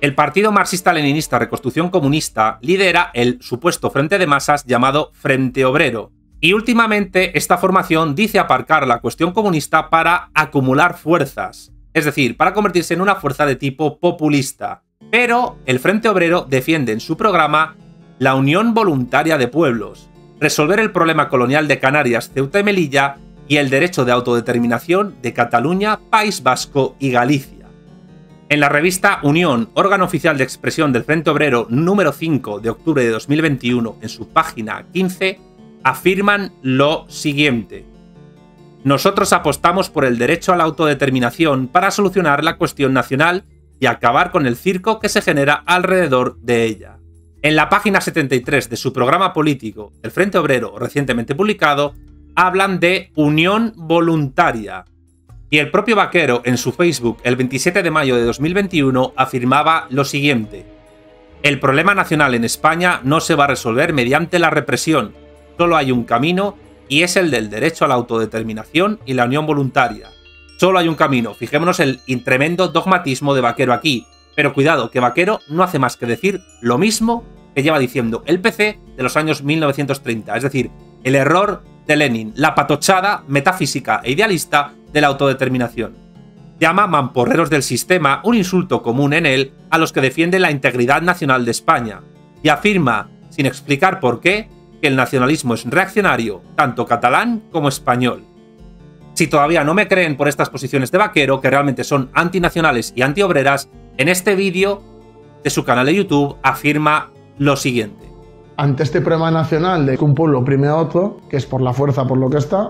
El partido marxista-leninista Reconstrucción Comunista lidera el supuesto frente de masas llamado Frente Obrero. Y últimamente esta formación dice aparcar la cuestión comunista para acumular fuerzas, es decir, para convertirse en una fuerza de tipo populista. Pero el Frente Obrero defiende en su programa la unión voluntaria de pueblos, resolver el problema colonial de Canarias, Ceuta y Melilla y el derecho de autodeterminación de Cataluña, País Vasco y Galicia. En la revista Unión, órgano oficial de expresión del Frente Obrero número 5 de octubre de 2021, en su página 15, afirman lo siguiente: nosotros apostamos por el derecho a la autodeterminación para solucionar la cuestión nacional y acabar con el circo que se genera alrededor de ella. En la página 73 de su programa político, el Frente Obrero, recientemente publicado, hablan de unión voluntaria. Y el propio Vaquero, en su Facebook, el 27 de mayo de 2021, afirmaba lo siguiente: el problema nacional en España no se va a resolver mediante la represión, solo hay un camino y es el del derecho a la autodeterminación y la unión voluntaria. Solo hay un camino, fijémonos el tremendo dogmatismo de Vaquero aquí, pero cuidado, que Vaquero no hace más que decir lo mismo que lleva diciendo el PC de los años 1930, es decir, el error de Lenin, la patochada metafísica e idealista de la autodeterminación. Llama mamporreros del sistema, un insulto común en él, a los que defienden la integridad nacional de España, y afirma, sin explicar por qué, que el nacionalismo es reaccionario, tanto catalán como español. Si todavía no me creen por estas posiciones de Vaquero, que realmente son antinacionales y antiobreras, en este vídeo de su canal de YouTube afirma lo siguiente: ante este problema nacional de que un pueblo oprime a otro, que es por la fuerza, por lo que está,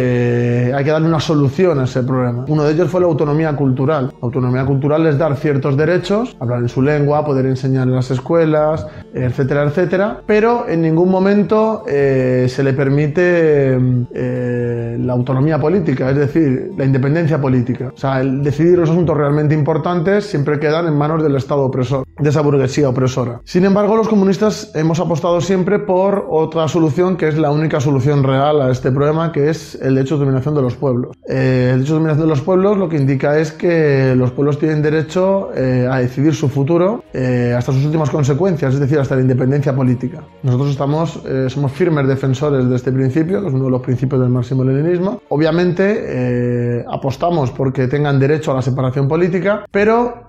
hay que darle una solución a ese problema. Uno de ellos fue la autonomía cultural. La autonomía cultural es dar ciertos derechos, hablar en su lengua, poder enseñar en las escuelas, etcétera, etcétera, pero en ningún momento se le permite la autonomía política, es decir, la independencia política. O sea, el decidir los asuntos realmente importantes siempre quedan en manos del Estado opresor, de esa burguesía opresora. Sin embargo, los comunistas hemos apostado siempre por otra solución, que es la única solución real a este problema, que es el derecho de determinación de los pueblos. El derecho de determinación de los pueblos lo que indica es que los pueblos tienen derecho a decidir su futuro hasta sus últimas consecuencias, es decir, hasta la independencia política. Nosotros somos firmes defensores de este principio, que es uno de los principios del marxismo-leninismo. Obviamente apostamos porque tengan derecho a la separación política, pero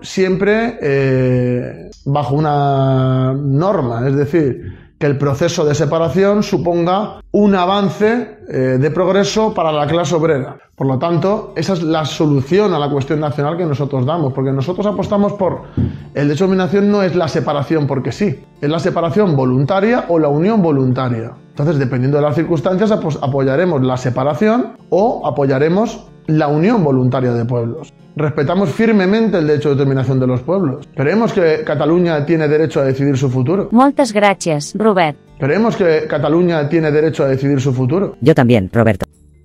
siempre bajo una norma, es decir, que el proceso de separación suponga un avance de progreso para la clase obrera. Por lo tanto, esa es la solución a la cuestión nacional que nosotros damos, porque nosotros apostamos por el derecho de dominación. No es la separación porque sí, es la separación voluntaria o la unión voluntaria. Entonces, dependiendo de las circunstancias, apoyaremos la separación o apoyaremos la unión voluntaria de pueblos. Respetamos firmemente el derecho de determinación de los pueblos. Creemos que Cataluña tiene derecho a decidir su futuro. Moltes gràcies, Robert. Creemos que Cataluña tiene derecho a decidir su futuro. Yo también, Roberto.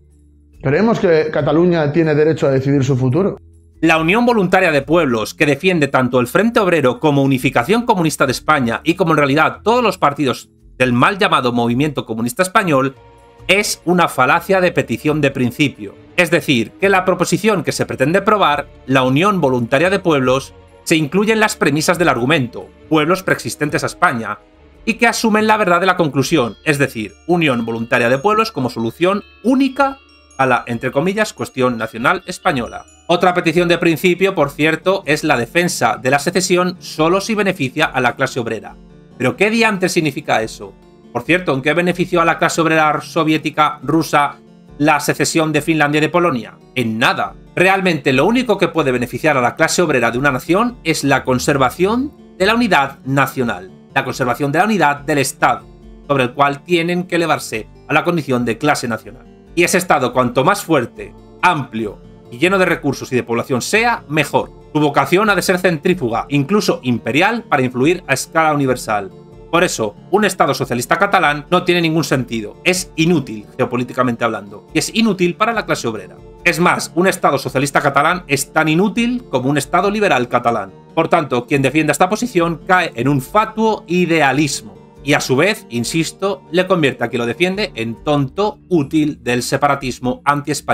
Creemos que Cataluña tiene derecho a decidir su futuro. La unión voluntaria de pueblos, que defiende tanto el Frente Obrero como Unificación Comunista de España y como en realidad todos los partidos del mal llamado Movimiento Comunista Español, es una falacia de petición de principio. Es decir, que la proposición que se pretende probar, la unión voluntaria de pueblos, se incluye en las premisas del argumento, pueblos preexistentes a España, y que asumen la verdad de la conclusión, es decir, unión voluntaria de pueblos como solución única a la, entre comillas, cuestión nacional española. Otra petición de principio, por cierto, es la defensa de la secesión solo si beneficia a la clase obrera. ¿Pero qué diantres significa eso? Por cierto, ¿en qué benefició a la clase obrera soviética, rusa, la secesión de Finlandia y de Polonia? En nada. Realmente lo único que puede beneficiar a la clase obrera de una nación es la conservación de la unidad nacional, la conservación de la unidad del Estado, sobre el cual tienen que elevarse a la condición de clase nacional. Y ese Estado, cuanto más fuerte, amplio y lleno de recursos y de población sea, mejor. Su vocación ha de ser centrífuga, incluso imperial, para influir a escala universal. Por eso, un Estado socialista catalán no tiene ningún sentido, es inútil geopolíticamente hablando, y es inútil para la clase obrera. Es más, un Estado socialista catalán es tan inútil como un Estado liberal catalán. Por tanto, quien defienda esta posición cae en un fatuo idealismo, y a su vez, insisto, le convierte a quien lo defiende en tonto útil del separatismo anti-español.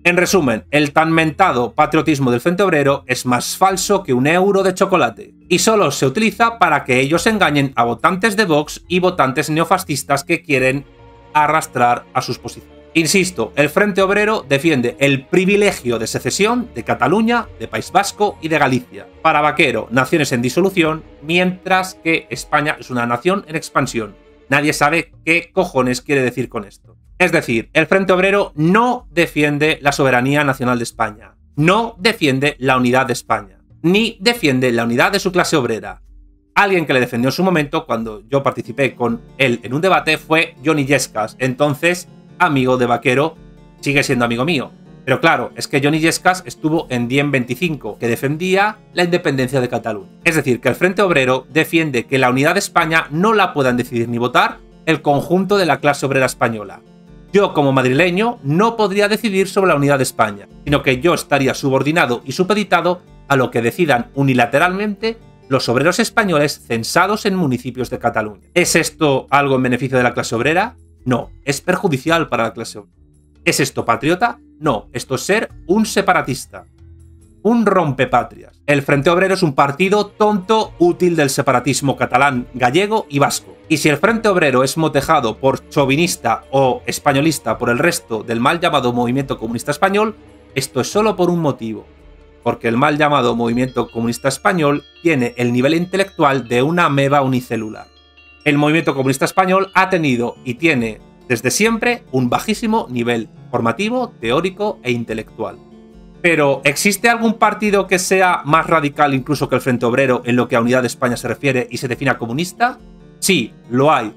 En resumen, el tan mentado patriotismo del Frente Obrero es más falso que un euro de chocolate, y solo se utiliza para que ellos engañen a votantes de Vox y votantes neofascistas que quieren arrastrar a sus posiciones. Insisto, el Frente Obrero defiende el privilegio de secesión de Cataluña, de País Vasco y de Galicia. Para Vaquero, naciones en disolución, mientras que España es una nación en expansión. Nadie sabe qué cojones quiere decir con esto. Es decir, el Frente Obrero no defiende la soberanía nacional de España, no defiende la unidad de España, ni defiende la unidad de su clase obrera. Alguien que le defendió en su momento, cuando yo participé con él en un debate, fue Johnny Yescas, entonces amigo de Vaquero, sigue siendo amigo mío. Pero claro, es que Johnny Yescas estuvo en Diem 25, que defendía la independencia de Cataluña. Es decir, que el Frente Obrero defiende que la unidad de España no la puedan decidir ni votar el conjunto de la clase obrera española. Yo, como madrileño, no podría decidir sobre la unidad de España, sino que yo estaría subordinado y supeditado a lo que decidan unilateralmente los obreros españoles censados en municipios de Cataluña. ¿Es esto algo en beneficio de la clase obrera? No, es perjudicial para la clase obrera. ¿Es esto patriota? No, esto es ser un separatista. Un rompepatrias. El Frente Obrero es un partido tonto útil del separatismo catalán, gallego y vasco. Y si el Frente Obrero es motejado por chauvinista o españolista por el resto del mal llamado Movimiento Comunista Español, esto es solo por un motivo. Porque el mal llamado Movimiento Comunista Español tiene el nivel intelectual de una ameba unicelular. El Movimiento Comunista Español ha tenido y tiene desde siempre un bajísimo nivel formativo, teórico e intelectual. Pero, ¿existe algún partido que sea más radical incluso que el Frente Obrero en lo que a unidad de España se refiere y se defina comunista? Sí, lo hay.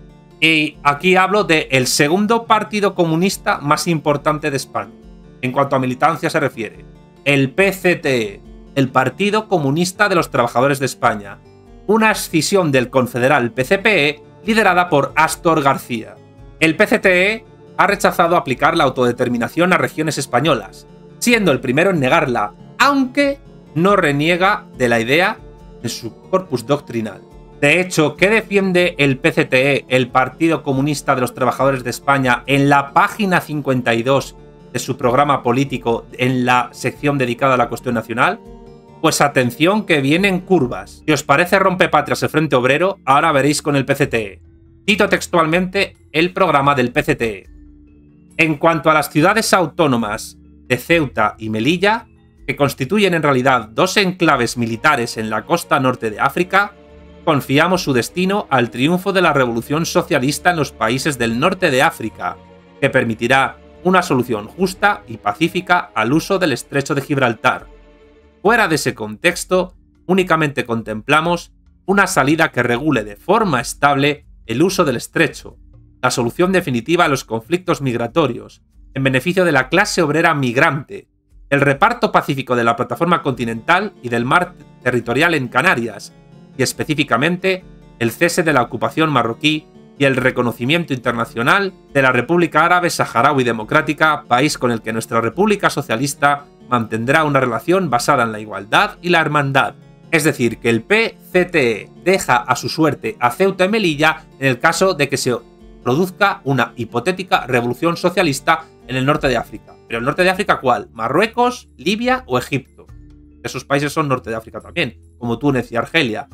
Y aquí hablo del segundo partido comunista más importante de España, en cuanto a militancia se refiere. El PCTE, el Partido Comunista de los Trabajadores de España. Una escisión del confederal PCPE liderada por Astor García. El PCTE ha rechazado aplicar la autodeterminación a regiones españolas, siendo el primero en negarla, aunque no reniega de la idea en su corpus doctrinal. De hecho, ¿qué defiende el PCTE, el Partido Comunista de los Trabajadores de España, en la página 52 de su programa político en la sección dedicada a la cuestión nacional? Pues atención que vienen curvas. Si os parece rompepatrias el Frente Obrero, ahora veréis con el PCTE. Cito textualmente el programa del PCTE. En cuanto a las ciudades autónomas de Ceuta y Melilla, que constituyen en realidad dos enclaves militares en la costa norte de África, confiamos su destino al triunfo de la revolución socialista en los países del norte de África, que permitirá una solución justa y pacífica al uso del estrecho de Gibraltar. Fuera de ese contexto, únicamente contemplamos una salida que regule de forma estable el uso del estrecho, la solución definitiva a los conflictos migratorios, en beneficio de la clase obrera migrante, el reparto pacífico de la plataforma continental y del mar territorial en Canarias, y específicamente el cese de la ocupación marroquí y el reconocimiento internacional de la República Árabe Saharaui Democrática, país con el que nuestra República Socialista mantendrá una relación basada en la igualdad y la hermandad. Es decir, que el PCTE deja a su suerte a Ceuta y Melilla en el caso de que se produzca una hipotética revolución socialista en el norte de África. ¿Pero el norte de África cuál? ¿Marruecos, Libia o Egipto? Esos países son norte de África también, como Túnez y Argelia.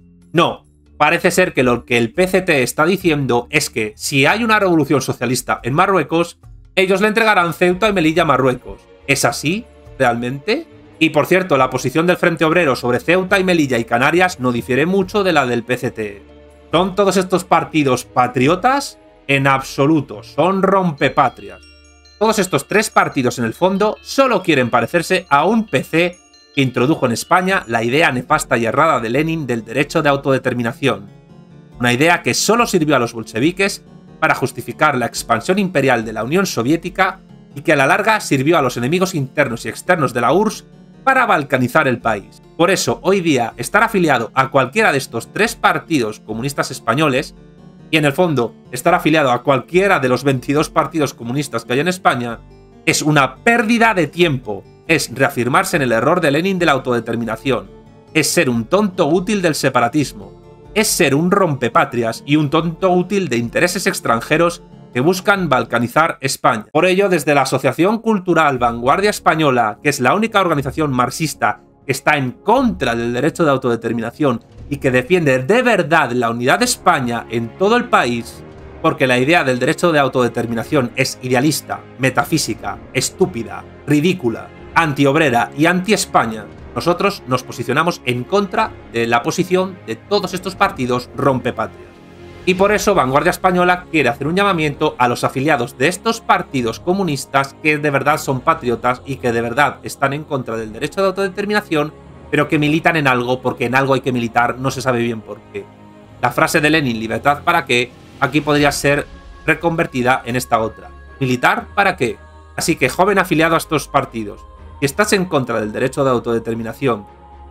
No, parece ser que lo que el PCTE está diciendo es que si hay una revolución socialista en Marruecos, ellos le entregarán Ceuta y Melilla a Marruecos. ¿Es así, realmente? Y por cierto, la posición del Frente Obrero sobre Ceuta y Melilla y Canarias no difiere mucho de la del PCTE. ¿Son todos estos partidos patriotas? En absoluto, son rompepatrias. Todos estos tres partidos en el fondo solo quieren parecerse a un PC que introdujo en España la idea nefasta y errada de Lenin del derecho de autodeterminación. Una idea que solo sirvió a los bolcheviques para justificar la expansión imperial de la Unión Soviética y que a la larga sirvió a los enemigos internos y externos de la URSS para balcanizar el país. Por eso, hoy día, estar afiliado a cualquiera de estos tres partidos comunistas españoles, y en el fondo, estar afiliado a cualquiera de los 22 partidos comunistas que hay en España, es una pérdida de tiempo, es reafirmarse en el error de Lenin de la autodeterminación, es ser un tonto útil del separatismo, es ser un rompepatrias y un tonto útil de intereses extranjeros que buscan balcanizar España. Por ello, desde la Asociación Cultural Vanguardia Española, que es la única organización marxista que está en contra del derecho de autodeterminación y que defiende de verdad la unidad de España en todo el país, porque la idea del derecho de autodeterminación es idealista, metafísica, estúpida, ridícula, antiobrera y anti-España, nosotros nos posicionamos en contra de la posición de todos estos partidos rompepatrias. Y por eso Vanguardia Española quiere hacer un llamamiento a los afiliados de estos partidos comunistas que de verdad son patriotas y que de verdad están en contra del derecho de autodeterminación, pero que militan en algo porque en algo hay que militar, no se sabe bien por qué. La frase de Lenin, ¿libertad para qué?, aquí podría ser reconvertida en esta otra. ¿Militar para qué? Así que, joven afiliado a estos partidos, si estás en contra del derecho de autodeterminación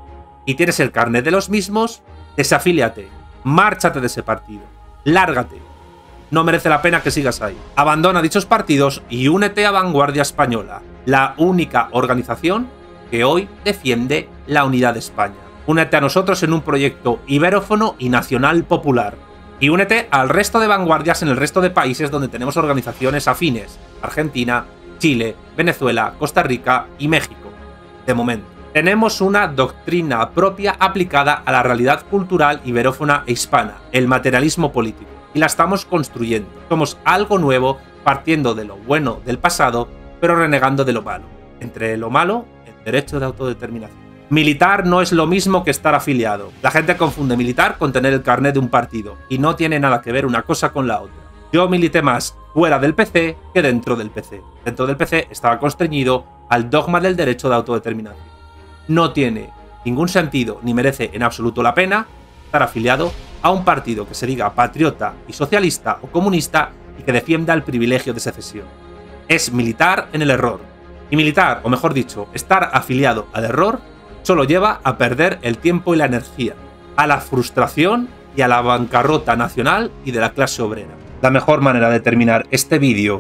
y tienes el carnet de los mismos, desafíliate, márchate de ese partido. Lárgate. No merece la pena que sigas ahí. Abandona dichos partidos y únete a Vanguardia Española, la única organización que hoy defiende la unidad de España. Únete a nosotros en un proyecto iberófono y nacional popular. Y únete al resto de vanguardias en el resto de países donde tenemos organizaciones afines. Argentina, Chile, Venezuela, Costa Rica y México. De momento. Tenemos una doctrina propia aplicada a la realidad cultural iberófona e hispana, el materialismo político, y la estamos construyendo. Somos algo nuevo, partiendo de lo bueno del pasado, pero renegando de lo malo. Entre lo malo, el derecho de autodeterminación. Militar no es lo mismo que estar afiliado. La gente confunde militar con tener el carnet de un partido, y no tiene nada que ver una cosa con la otra. Yo milité más fuera del PC que dentro del PC. Dentro del PC estaba constreñido al dogma del derecho de autodeterminación. No tiene ningún sentido ni merece en absoluto la pena estar afiliado a un partido que se diga patriota y socialista o comunista y que defienda el privilegio de secesión. Es militar en el error. Y militar, o mejor dicho, estar afiliado al error, solo lleva a perder el tiempo y la energía, a la frustración y a la bancarrota nacional y de la clase obrera. La mejor manera de terminar este vídeo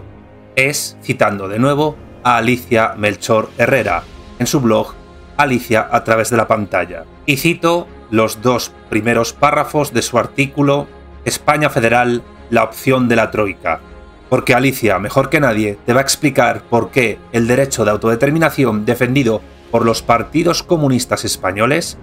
es citando de nuevo a Alicia Melchor Herrera en su blog Alicia a través de la pantalla. Y cito los dos primeros párrafos de su artículo España Federal, la opción de la Troika. Porque Alicia, mejor que nadie, te va a explicar por qué el derecho de autodeterminación defendido por los partidos comunistas españoles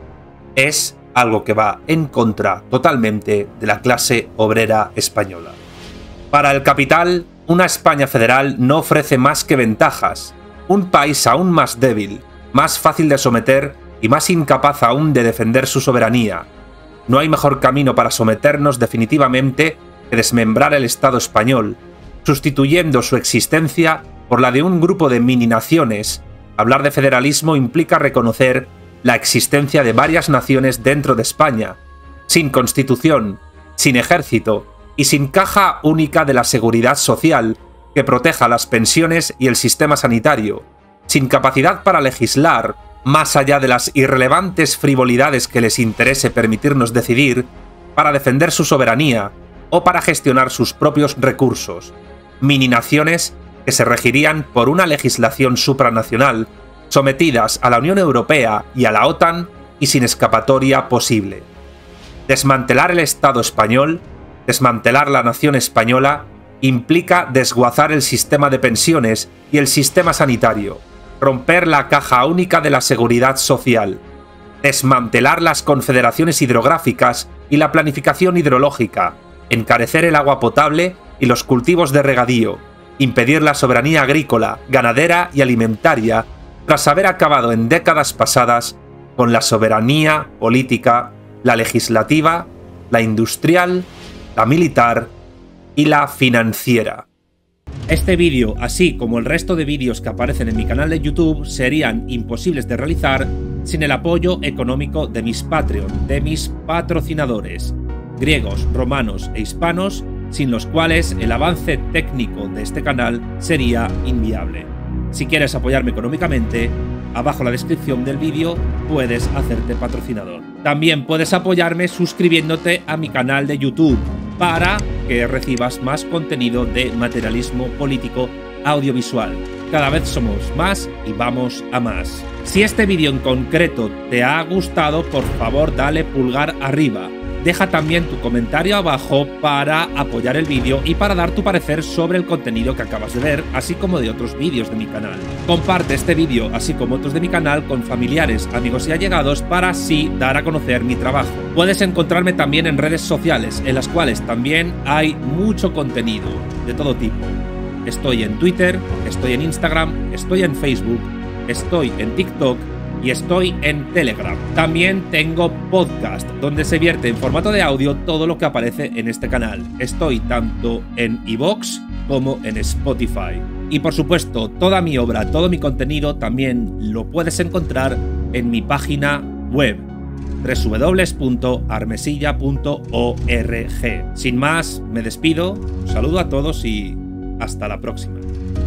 es algo que va en contra totalmente de la clase obrera española. Para el capital, una España federal no ofrece más que ventajas. Un país aún más débil, más fácil de someter y más incapaz aún de defender su soberanía. No hay mejor camino para someternos definitivamente que desmembrar el Estado español, sustituyendo su existencia por la de un grupo de mini-naciones. Hablar de federalismo implica reconocer la existencia de varias naciones dentro de España, sin constitución, sin ejército y sin caja única de la seguridad social que proteja las pensiones y el sistema sanitario, sin capacidad para legislar, más allá de las irrelevantes frivolidades que les interese permitirnos decidir, para defender su soberanía o para gestionar sus propios recursos. Mini-naciones que se regirían por una legislación supranacional, sometidas a la Unión Europea y a la OTAN y sin escapatoria posible. Desmantelar el Estado español, desmantelar la nación española, implica desguazar el sistema de pensiones y el sistema sanitario, romper la caja única de la seguridad social, desmantelar las confederaciones hidrográficas y la planificación hidrológica, encarecer el agua potable y los cultivos de regadío, impedir la soberanía agrícola, ganadera y alimentaria, tras haber acabado en décadas pasadas con la soberanía política, la legislativa, la industrial, la militar y la financiera. Este vídeo, así como el resto de vídeos que aparecen en mi canal de YouTube, serían imposibles de realizar sin el apoyo económico de mis Patreon, de mis patrocinadores, griegos, romanos e hispanos, sin los cuales el avance técnico de este canal sería inviable. Si quieres apoyarme económicamente, abajo en la descripción del vídeo puedes hacerte patrocinador. También puedes apoyarme suscribiéndote a mi canal de YouTube para que recibas más contenido de materialismo político audiovisual. Cada vez somos más y vamos a más. Si este vídeo en concreto te ha gustado, por favor dale pulgar arriba. Deja también tu comentario abajo para apoyar el vídeo y para dar tu parecer sobre el contenido que acabas de ver, así como de otros vídeos de mi canal. Comparte este vídeo, así como otros de mi canal, con familiares, amigos y allegados para así dar a conocer mi trabajo. Puedes encontrarme también en redes sociales, en las cuales también hay mucho contenido de todo tipo. Estoy en Twitter, estoy en Instagram, estoy en Facebook, estoy en TikTok y estoy en Telegram. También tengo podcast, donde se vierte en formato de audio todo lo que aparece en este canal. Estoy tanto en iVoox como en Spotify. Y por supuesto, toda mi obra, todo mi contenido también lo puedes encontrar en mi página web www.armesilla.org. Sin más, me despido, un saludo a todos y hasta la próxima.